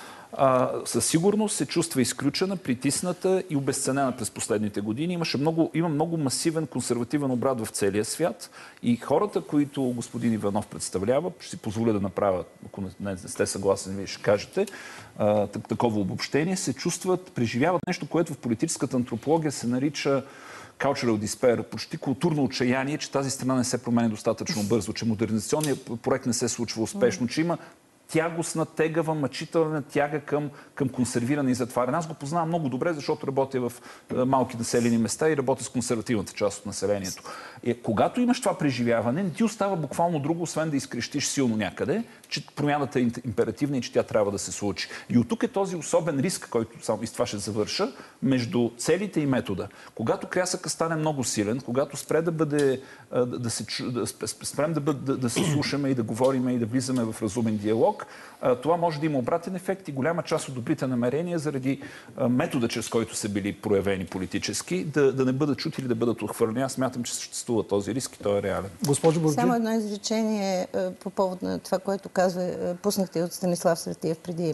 А, със сигурност се чувства изключена, притисната и обезценена през последните години. Имаше много, има много масивен консервативен обрат в целия свят и хората, които господин Иванов представлява, ще си позволя да направя, ако не сте съгласен, вие ще кажете, а, такова обобщение, се чувстват, преживяват нещо, което в политическата антропология се нарича cultural despair, почти културно отчаяние, че тази страна не се променя достатъчно бързо, че модернизационният проект не се случва успешно, че има тягостна, тегава, мъчителна тяга към, към консервиране и затваряне. Аз го познавам много добре, защото работя в малки населени места и работя с консервативната част от населението. И, когато имаш това преживяване, не ти остава буквално друго, освен да изкрещиш силно някъде, че промяната е императивна и че тя трябва да се случи. И от тук е този особен риск, който само и с това ще завърша, между целите и метода. Когато крясъка стане много силен, когато спре да бъде, да, да се, да, спрем да, да, да се слушаме и да говорим и да влизаме в разумен диалог, това може да има обратен ефект и голяма част от добрите намерения заради метода, чрез който са били проявени политически, да, да не бъдат чути или да бъдат отхвърлени. Аз смятам, че съществува този риск и той е реален. Госпожо Бурджи. Само едно изречение по повод на това, което казва, пуснахте от Станислав Стратиев преди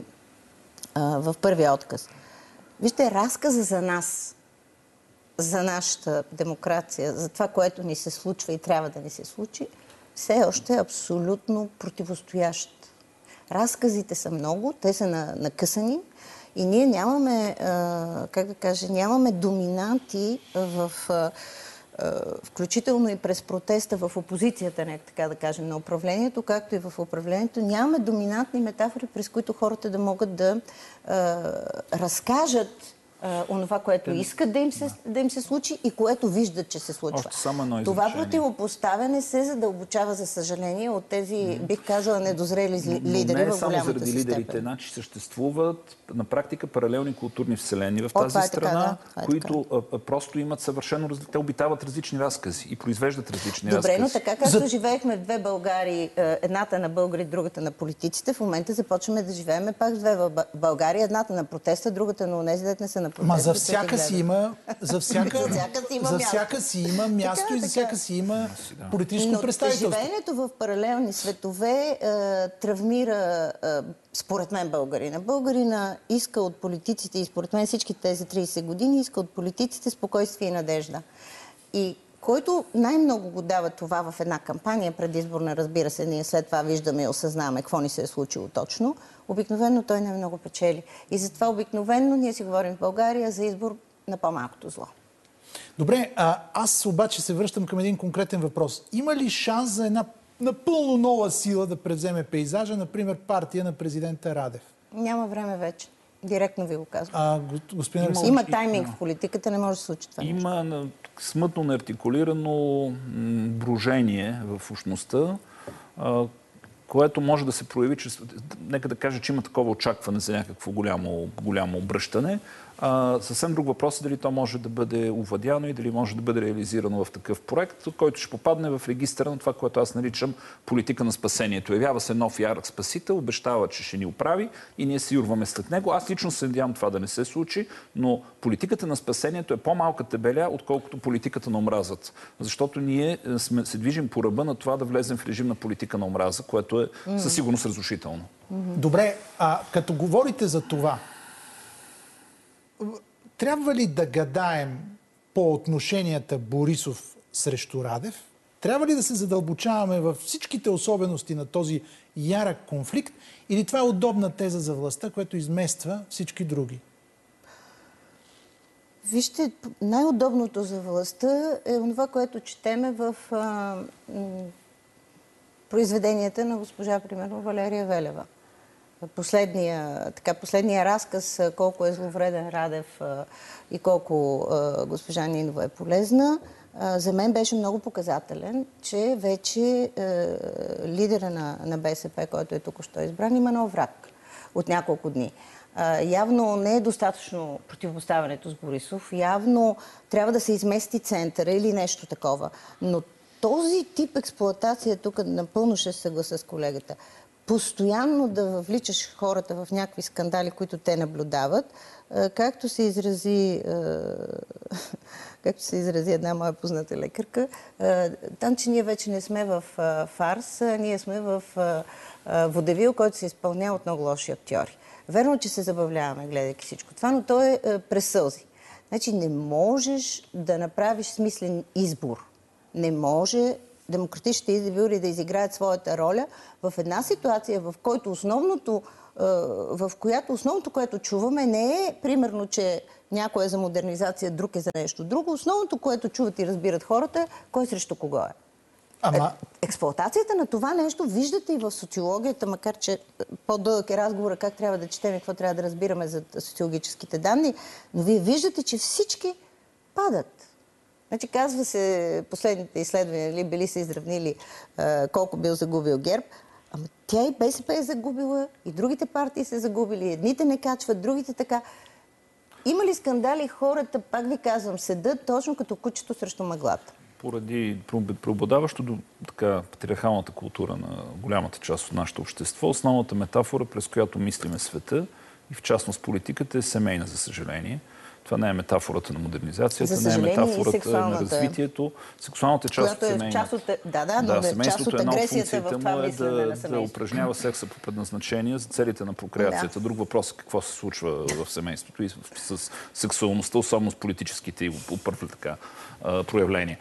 в първия отказ. Вижте, разказа за нас, за нашата демокрация, за това, което ни се случва и трябва да ни се случи, все още е абсолютно противостоящ. Разказите са много, те са накъсани и ние нямаме, как да кажа, нямаме доминанти в, включително и през протеста в опозицията, нека така да кажем, на управлението, както и в управлението. Нямаме доминантни метафори, през които хората да могат да разкажат онова, което искат да им, се, да им се случи и което виждат, че се случва. Това противопоставяне се задълбочава, за съжаление, от тези, mm-hmm. бих казала, недозрели лидери в голямата си степен. Не само заради лидерите, значи съществуват на практика паралелни културни вселени в тази О, страна, така, да. които а, просто имат съвършено различни. Те обитават различни разкази и произвеждат различни Добре, разкази. Но така както За... живеехме в две Българи, едната на българи, другата на политиците, в момента започваме да живеем пак в две Българи, едната на протеста, другата на онези, дете не са на протеста. Ма за всяка си има, за всяка, за всяка си има за място, всяка си има място така, и за всяка си има политическо Но представителство. Но живеенето в паралелни светове е, травмира, е, според мен, българина. Българина иска от политиците, и според мен всички тези трийсет години, иска от политиците спокойствие и надежда. И който най-много го дава това в една кампания предизборна, разбира се, ние след това виждаме и осъзнаваме какво ни се е случило точно, обикновено той не много печели. И затова обикновено ние си говорим в България за избор на по-малкото зло. Добре, а, аз обаче се връщам към един конкретен въпрос. Има ли шанс за една напълно нова сила да превземе пейзажа, например партия на президента Радев? Няма време вече. Директно ви го казвам. А, господин Има, има тайминг в политиката, не може да се случи това. Има нещо. Смътно неартикулирано брожение в общността, което може да се прояви, че, нека да кажа, че има такова очакване за някакво голямо, голямо обръщане. А, съвсем друг въпрос е дали то може да бъде овладяно и дали може да бъде реализирано в такъв проект, който ще попадне в регистъра на това, което аз наричам политика на спасението. Явява се нов ярък спасител, обещава, че ще ни оправи и ние се юрваме след него. Аз лично се надявам това да не се случи, но политиката на спасението е по-малка тебеля, отколкото политиката на омразата. Защото ние сме, се движим по ръба на това да влезем в режим на политика на омраза, което е със сигурност разрушително. Добре, а като говорите за това, трябва ли да гадаем по отношенията Борисов срещу Радев? Трябва ли да се задълбочаваме във всичките особености на този ярък конфликт? Или това е удобна теза за властта, която измества всички други? Вижте, най-удобното за властта е това, което четеме в а, м, произведенията на госпожа, примерно, Валерия Велева. Последния, така, последния разказ, колко е зловреден Радев а, и колко а, госпожа Нинова е полезна, а, за мен беше много показателен, че вече а, лидера на, на БСП, който е току-що избран, има нов враг от няколко дни. А, явно не е достатъчно противопоставянето с Борисов, явно трябва да се измести центъра или нещо такова. Но този тип експлоатация, тук напълно ще се съглася с колегата, постоянно да въвличаш хората в някакви скандали, които те наблюдават, както се изрази, както се изрази една моя позната лекарка, там, че ние вече не сме в фарс, ние сме в водевил, който се изпълнява от много лоши актьори. Верно, че се забавляваме, гледайки всичко това, но то е през сълзи. Значи не можеш да направиш смислен избор. Не може демократичните избори да изиграят своята роля в една ситуация, в който основното, в която основното, което чуваме, не е примерно, че някой е за модернизация, друг е за нещо друго. Основното, което чуват и разбират хората, е кой срещу кого е. Ама... Експлоатацията на това нещо виждате и в социологията, макар че по-дълъг е разговора как трябва да четем и какво трябва да разбираме за социологическите данни, но вие виждате, че всички падат. Значи казва се, последните изследвания, ли, били се изравнили а, колко бил загубил ГЕРБ, ама тя и БСП е загубила, и другите партии са загубили, едните не качват, другите така. Има ли скандали, хората, пак ви казвам, седат точно като кучето срещу мъглата? Поради преобладаващо до така патриархалната култура на голямата част от нашето общество, основната метафора, през която мислиме света и в частност политиката, е семейна, за съжаление. Това не е метафората на модернизацията, не е метафората на развитието. Сексуалната част от семейната. Част от... Да, да, но да, част от агресията в това мислене на семейството. Да упражнява секса по предназначение за целите на прокреацията. Да. Друг въпрос е какво се случва в семейството и с сексуалността, особено с политическите и първи така проявления.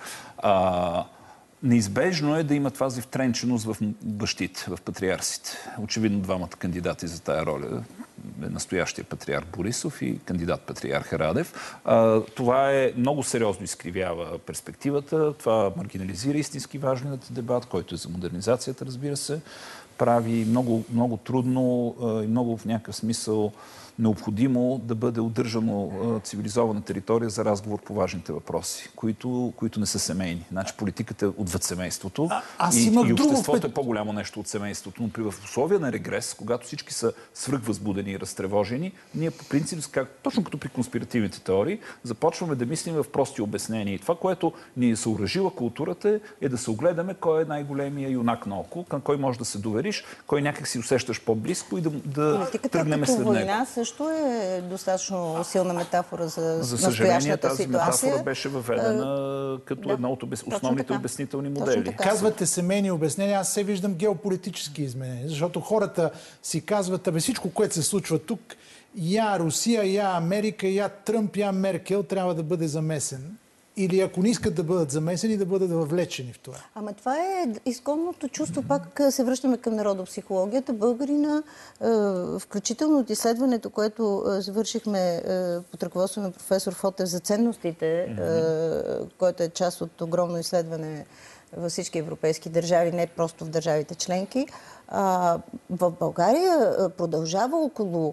А, неизбежно е да има тази втренченост в бащите, в патриарсите. Очевидно двамата кандидати за тая роля е настоящия патриарх Борисов и кандидат патриарх Радев. А, това е много сериозно изкривява перспективата. Това маргинализира истински важният дебат, който е за модернизацията, разбира се. Прави много, много трудно и много в някакъв смисъл необходимо да бъде удържано цивилизована територия за разговор по важните въпроси, които, които не са семейни. Значи политиката е отвъд семейството а, и, и обществото друго... е по-голямо нещо от семейството. Но при в условия на регрес, когато всички са свръхвъзбудени и разтревожени, ние по принцип, как, точно като при конспиративните теории, започваме да мислим в прости обяснения. И това, което ни е съоръжила културата, е да се огледаме кой е най-големия юнак наоколо, към кой може да се довериш, кой някак си усещаш по-близко и да, да тръгнем след него. Също е достатъчно силна метафора за, за съжаление, тази ситуация. метафора беше въведена като да, една от обяс... основните обяснителни модели. Казвате семейни обяснения, аз се виждам геополитически изменения, защото хората си казват, абе всичко, което се случва тук, я Русия, я Америка, я Тръмп, я Меркел трябва да бъде замесен. Или ако не искат да бъдат замесени, да бъдат въвлечени в това. Ама това е изконното чувство. Пак се връщаме към народопсихологията. Българина, включително от изследването, което завършихме под ръководство на професор Фотев за ценностите, mm-hmm. което е част от огромно изследване във всички европейски държави, не просто в държавите членки. А, в България продължава около,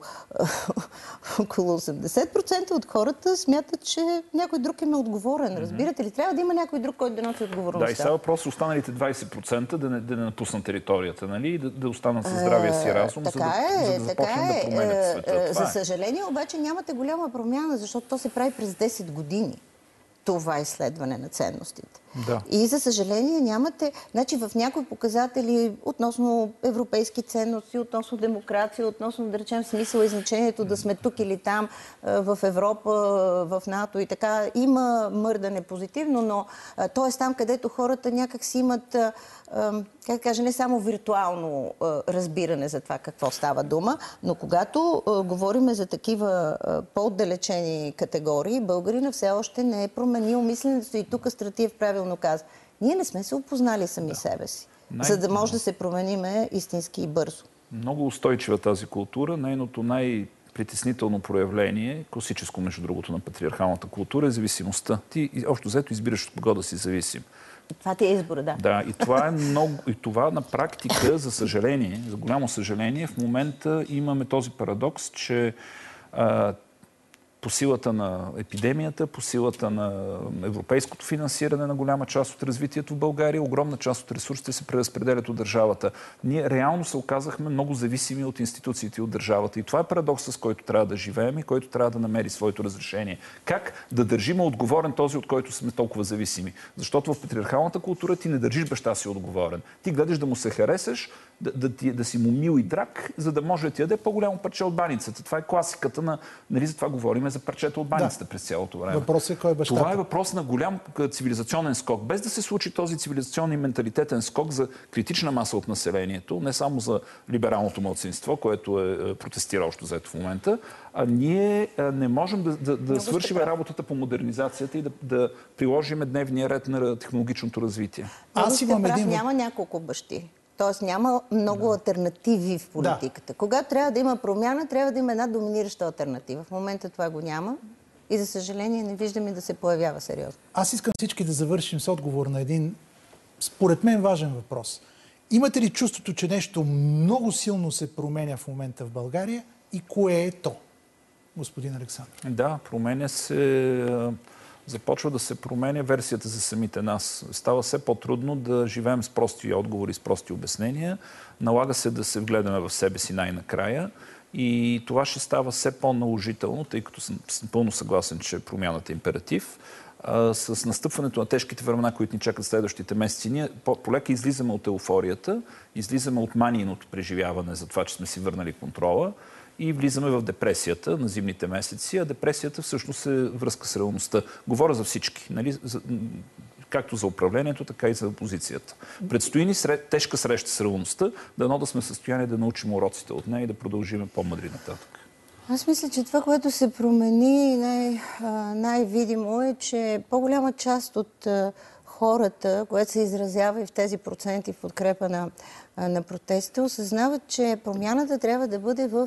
около осемдесет процента от хората смятат, че някой друг им е отговорен. Разбирате ли? Трябва да има някой друг, който да носи отговорността. Да, и сега въпрос останалите двайсет процента да не, да не напуснат територията, нали? И да, да останат със здравия си разум, така за да, е, за да започнат е, да променят света. За е. съжаление, обаче нямате голяма промяна, защото то се прави през десет години. Това изследване на ценностите. Да. И за съжаление нямате... Значи в някои показатели относно европейски ценности, относно демокрация, относно, да речем, смисъл и значението да сме тук или там, в Европа, в НАТО и така, има мърдане позитивно, но т.е. там, където хората някак си имат, как кажа, не само виртуално разбиране за това какво става дума, но когато говорим за такива по-отдалечени категории, българина все още не е променил мисленето и тук Стратиев правилно каза. Ние не сме се опознали сами да. себе си, Най... за да може да се промениме истински и бързо. Много устойчива тази култура. Нейното най-притеснително проявление, класическо между другото на патриархалната култура, е зависимостта. Ти общо взето избираш от кого да си зависим. Това ти е избора, да. Да, и това е много. И това на практика, за съжаление, за голямо съжаление, в момента имаме този парадокс, че а, по силата на епидемията, по силата на европейското финансиране на голяма част от развитието в България, огромна част от ресурсите се преразпределят от държавата. Ние реално се оказахме много зависими от институциите и от държавата. И това е парадоксът, с който трябва да живеем и който трябва да намери своето разрешение. Как да държим отговорен този, от който сме толкова зависими? Защото в патриархалната култура ти не държиш баща си отговорен. Ти гледаш да му се харесаш, да, да, ти, да си му мил и драг, за да може да ти яде по-голямо парче от баницата. Това е класиката на... Нали, за това говорим за парчета от баницата да. През цялото време. Въпрос е кой е бащата. Това е въпрос на голям цивилизационен скок. Без да се случи този цивилизационен и менталитетен скок за критична маса от населението, не само за либералното малцинство, което е протестира още заето в момента, а ние не можем да, да, да свършим работата по модернизацията и да, да приложим дневния ред на технологичното развитие. Аз имам един... Няма няколко бащи. Тоест няма много да. алтернативи в политиката. Да. Когато трябва да има промяна, трябва да има една доминираща алтернатива. В момента това го няма и за съжаление не виждаме да се появява сериозно. Аз искам всички да завършим с отговор на един, според мен, важен въпрос. Имате ли чувството, че нещо много силно се променя в момента в България и кое е то, господин Александър? Да, променя се... Започва да се променя версията за самите нас. Става все по-трудно да живеем с прости отговори, с прости обяснения. Налага се да се вгледаме в себе си най-накрая. И това ще става все по-наложително, тъй като съм пълно съгласен, че промяната е императив. А, с настъпването на тежките времена, които ни чакат следващите месеци, ние полека излизаме от еуфорията, излизаме от манийното преживяване за това, че сме си върнали контрола и влизаме в депресията на зимните месеци, а депресията всъщност е връзка с реалността. Говоря за всички, нали? За, както за управлението, така и за опозицията. Предстои ни сред, тежка среща с реалността, дано да сме в състояние да научим уроците от нея и да продължим по-мъдри нататък. Аз мисля, че това, което се промени най- най-видимо е, че по-голяма част от хората, което се изразява и в тези проценти в подкрепа на, на протестите, осъзнават, че промяната трябва да бъде в,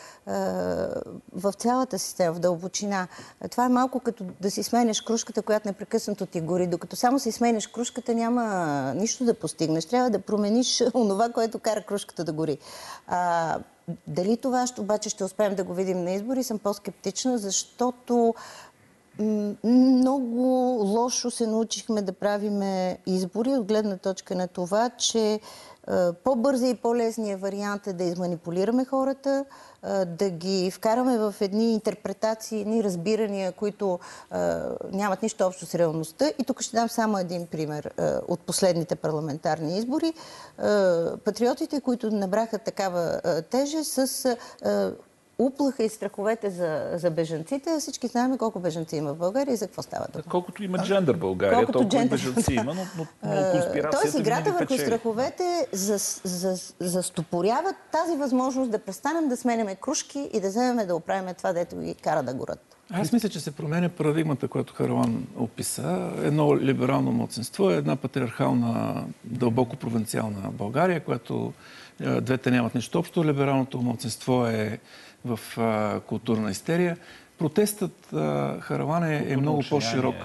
в цялата система, в дълбочина. Това е малко като да си сменяш кружката, която непрекъснато ти гори. Докато само си сменяш кружката, няма нищо да постигнеш. Трябва да промениш онова, което кара кружката да гори. А, дали това обаче ще успеем да го видим на избори, съм по-скептична, защото много лошо се научихме да правиме избори от гледна точка на това, че по-бързи и по-лесният вариант е да изманипулираме хората, да ги вкараме в едни интерпретации, едни разбирания, които нямат нищо общо с реалността. И тук ще дам само един пример от последните парламентарни избори. Патриотите, които набраха такава тежест с уплаха и страховете за, за бежанците. Всички знаем колко бежанци има в България и за какво става дума. Колкото има джендър в България, колкото толкова джендър, бежанци има, но, но, но конспирацията Тоест, играта върху страховете застопорява за, за тази възможност да престанем да сменяме кружки и да вземем да оправим това, дето ги кара да горят. Аз мисля, че се променя парадигмата, която Харалан описа. Едно либерално младсинство е една патриархална, дълбоко провинциална България, която двете нямат нищо общо. Либералното младсинство е в а, културна истерия. Протестът а, Хараван е, е много по-широк.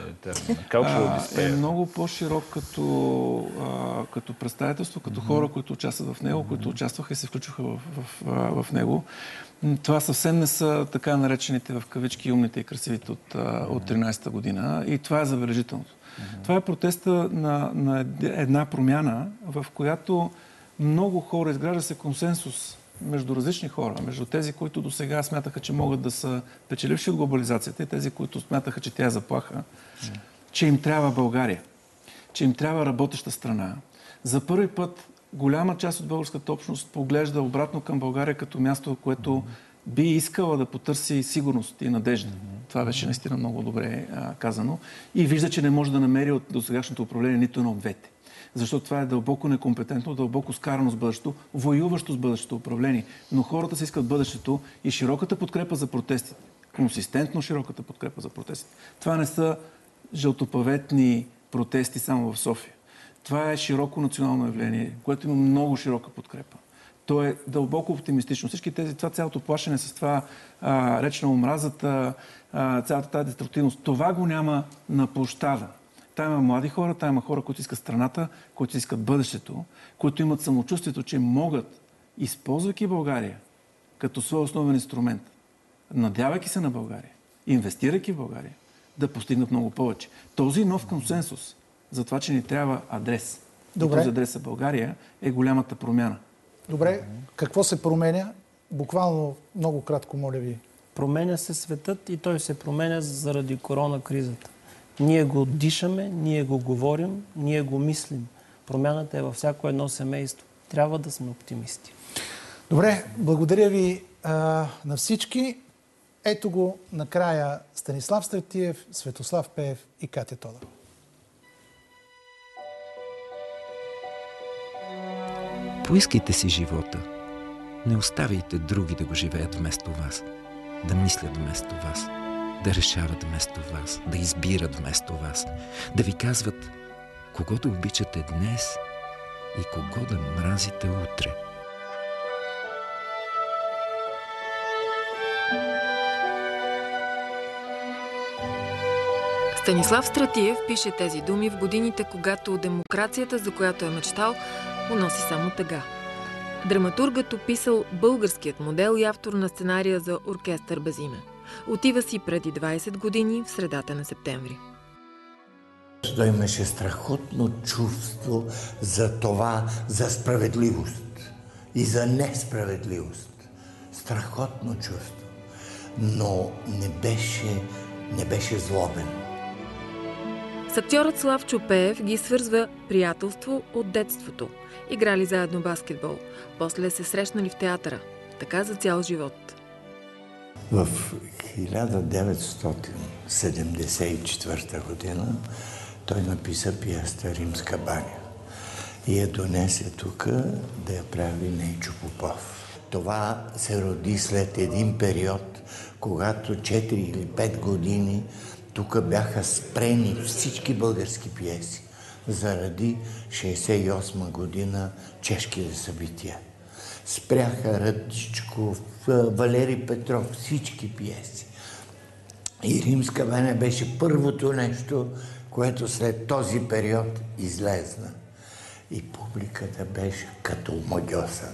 Е, е много по-широк като, а, като представителство, като mm-hmm. хора, които участват в него, mm-hmm. които участваха и се включваха в, в, в, в него. Това съвсем не са така наречените в кавички умните и красивите от, mm-hmm. от тринадесета година. И това е забележителното. Mm-hmm. Това е протеста на, на една промяна, в която много хора, изгражда се консенсус между различни хора, между тези, които до сега смятаха, че могат да са печеливши от глобализацията и тези, които смятаха, че тя е заплаха, mm. че им трябва България, че им трябва работеща страна. За първи път голяма част от българската общност поглежда обратно към България като място, което mm. би искала да потърси сигурност и надежда. Mm-hmm. Това беше наистина много добре а, казано. И вижда, че не може да намери от досегашното управление нито едно от двете. Защото това е дълбоко некомпетентно, дълбоко скарано с бъдещето, воюващо с бъдещето управление. Но хората си искат бъдещето и широката подкрепа за протестите, консистентно широката подкрепа за протестите. Това не са жълтопаветни протести само в София. Това е широко национално явление, което има много широка подкрепа. То е дълбоко оптимистично. Всички тези, това цялото плашене с това а, реч на омразата, а, цялата тази деструктивност, това го няма на площада. Та има млади хора, та има хора, които искат страната, които искат бъдещето, които имат самочувствието, че могат, използвайки България като свой основен инструмент, надявайки се на България, инвестирайки в България, да постигнат много повече. Този нов консенсус за това, че ни трябва адрес, Добре. И този адрес е България, е голямата промяна. Добре, какво се променя? Буквално много кратко, моля ви. Променя се светът и той се променя заради корона кризата. Ние го дишаме, ние го говорим, ние го мислим. Промяната е във всяко едно семейство. Трябва да сме оптимисти. Добре, благодаря ви а, на всички. Ето го накрая Станислав Стратиев, Светослав Пеев и Катя Тодорова. Поискайте си живота. Не оставяйте други да го живеят вместо вас. Да мислят вместо вас. Да решават вместо вас. Да избират вместо вас. Да ви казват кого да обичате днес и кого да мразите утре. Станислав Стратиев пише тези думи в годините, когато демокрацията, за която е мечтал, му носи само тъга. Драматургът описал българският модел и автор на сценария за Оркестър без име. Отива си преди двайсет години в средата на септември. Той имаше страхотно чувство за това, за справедливост и за несправедливост. Страхотно чувство. Но не беше, не беше злобен. С актьорът Славчо Пеев ги свързва приятелство от детството. Играли заедно баскетбол. После се срещнали в театъра. Така за цял живот. В хиляда деветстотин седемдесет и четвърта година той написа пиеста «Римска баня» и я донесе тук да я прави Нейчо Попов. Това се роди след един период, когато четири или пет години тук бяха спрени всички български пиеси заради шейсет и осма година чешките събития. Спряха Радичков, Валери Петров, всички пиеси. И Римска баня беше първото нещо, което след този период излезна. И публиката беше като омагьосана.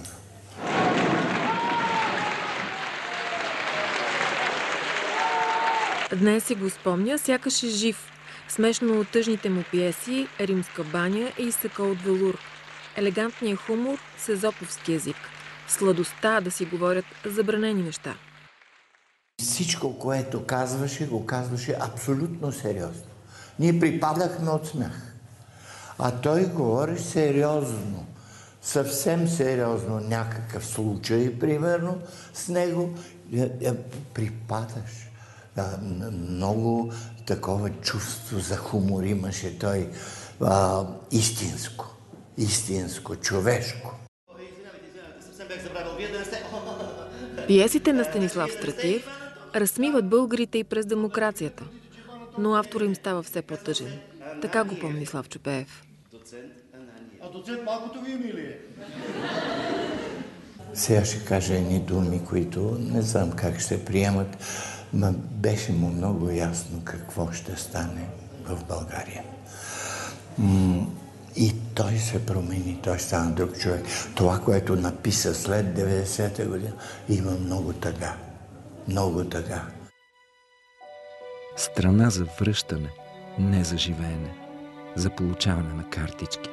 Днес си го спомня, сякаш е жив. Смешно от тъжните му пиеси «Римска баня» и «Сако от велур». Елегантният хумор с езоповски език. Сладостта да си говорят забранени неща. Всичко, което казваше, го казваше абсолютно сериозно. Ние припадахме от смях. А той говори сериозно. Съвсем сериозно. Някакъв случай, примерно, с него припадаш. Много такова чувство за хумор имаше той. А, истинско. Истинско, човешко. Пиесите на Станислав Стратиев разсмиват българите и през демокрацията. Но автора им става все по-тъжен. Така го помни Славчо Пеев. А доцент малкото ви милие. Сега ще кажа едни думи, които не знам как ще приемат. ма беше му много ясно какво ще стане в България. И той се промени, той стана друг човек. Това, което написа след деветдесета година, има много тъга. Много тъга. Страна за връщане, не за живеене, за получаване на картички.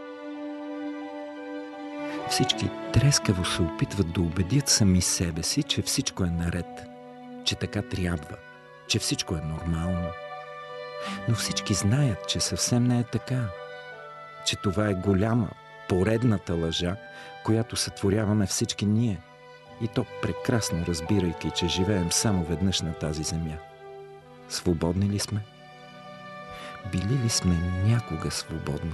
Всички трескаво се опитват да убедят сами себе си, че всичко е наред, че така трябва, че всичко е нормално. Но всички знаят, че съвсем не е така, че това е голяма, поредната лъжа, която сътворяваме всички ние. И то прекрасно разбирайки, че живеем само веднъж на тази земя. Свободни ли сме? Били ли сме някога свободни?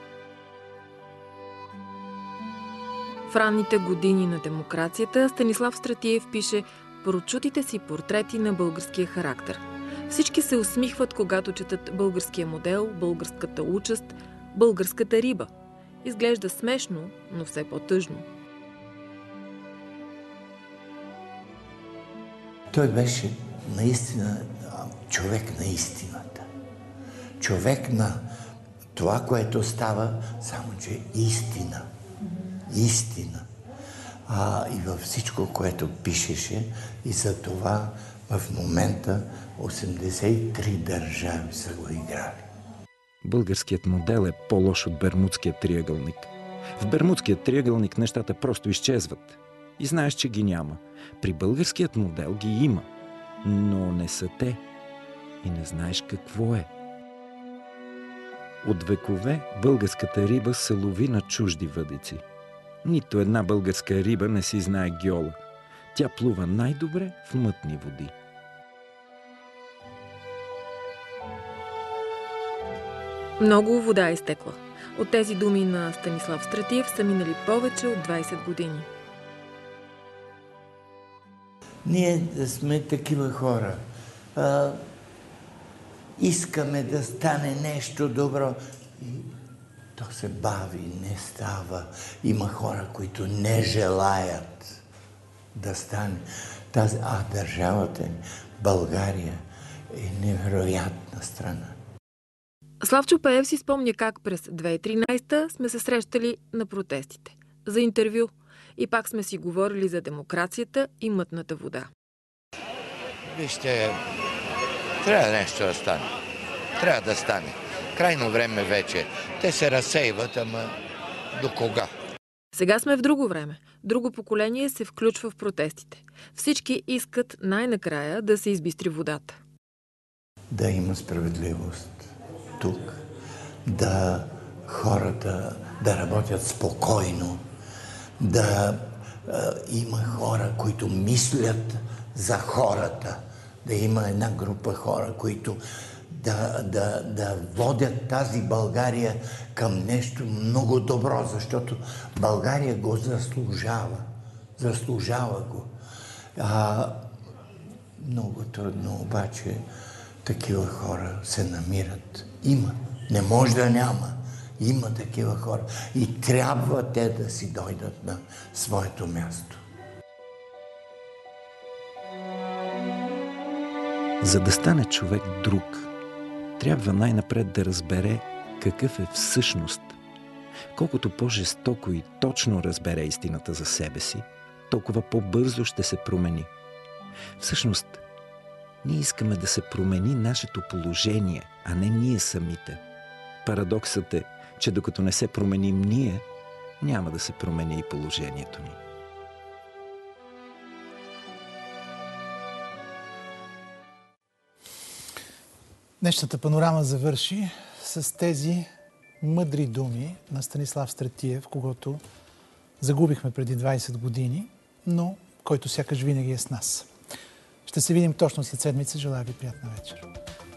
В ранните години на демокрацията Станислав Стратиев пише прочутите си портрети на българския характер. Всички се усмихват, когато четат българския модел, българската участ, българската риба. Изглежда смешно, но все по-тъжно. Той беше наистина човек на истината. Човек на това, което става, само че истина. Истина. А, и във всичко, което пишеше, и за това в момента осемдесет и три държави са го играли. Българският модел е по-лош от Бермудския триъгълник. В Бермудския триъгълник нещата просто изчезват. И знаеш, че ги няма. При българският модел ги има, но не са те. И не знаеш какво е. От векове българската риба се лови на чужди въдици. Нито една българска риба не си знае гьола. Тя плува най-добре в мътни води. Много вода е изтекла. От тези думи на Станислав Стратиев са минали повече от двайсет години. Ние сме такива хора. А, искаме да стане нещо добро. И то се бави, не става. Има хора, които не желаят да стане. Тази, а държавата, България, е невероятна страна. Славчо Пеев си спомня как през две хиляди и тринайсета сме се срещали на протестите. За интервю. И пак сме си говорили за демокрацията и мътната вода. Вижте, трябва нещо да стане. Трябва да стане. Крайно време вече. Те се разсейват, ама до кога? Сега сме в друго време. Друго поколение се включва в протестите. Всички искат най-накрая да се избистри водата. Да има справедливост тук. Да хората да работят спокойно. Да е, има хора, които мислят за хората. Да има една група хора, които да, да, да водят тази България към нещо много добро, защото България го заслужава. Заслужава го. А, много трудно обаче такива хора се намират. Има. Не може да няма. Има такива хора. И трябва те да си дойдат на своето място. За да стане човек друг, трябва най-напред да разбере какъв е всъщност. Колкото по-жестоко и точно разбере истината за себе си, толкова по-бързо ще се промени. Всъщност, ние искаме да се промени нашето положение, а не ние самите. Парадоксът е, че докато не се променим ние, няма да се промени и положението ни. Днешната панорама завърши с тези мъдри думи на Станислав Стратиев, когото загубихме преди двайсет години, но който сякаш винаги е с нас. Ще се видим точно след седмица. Желая ви приятна вечер.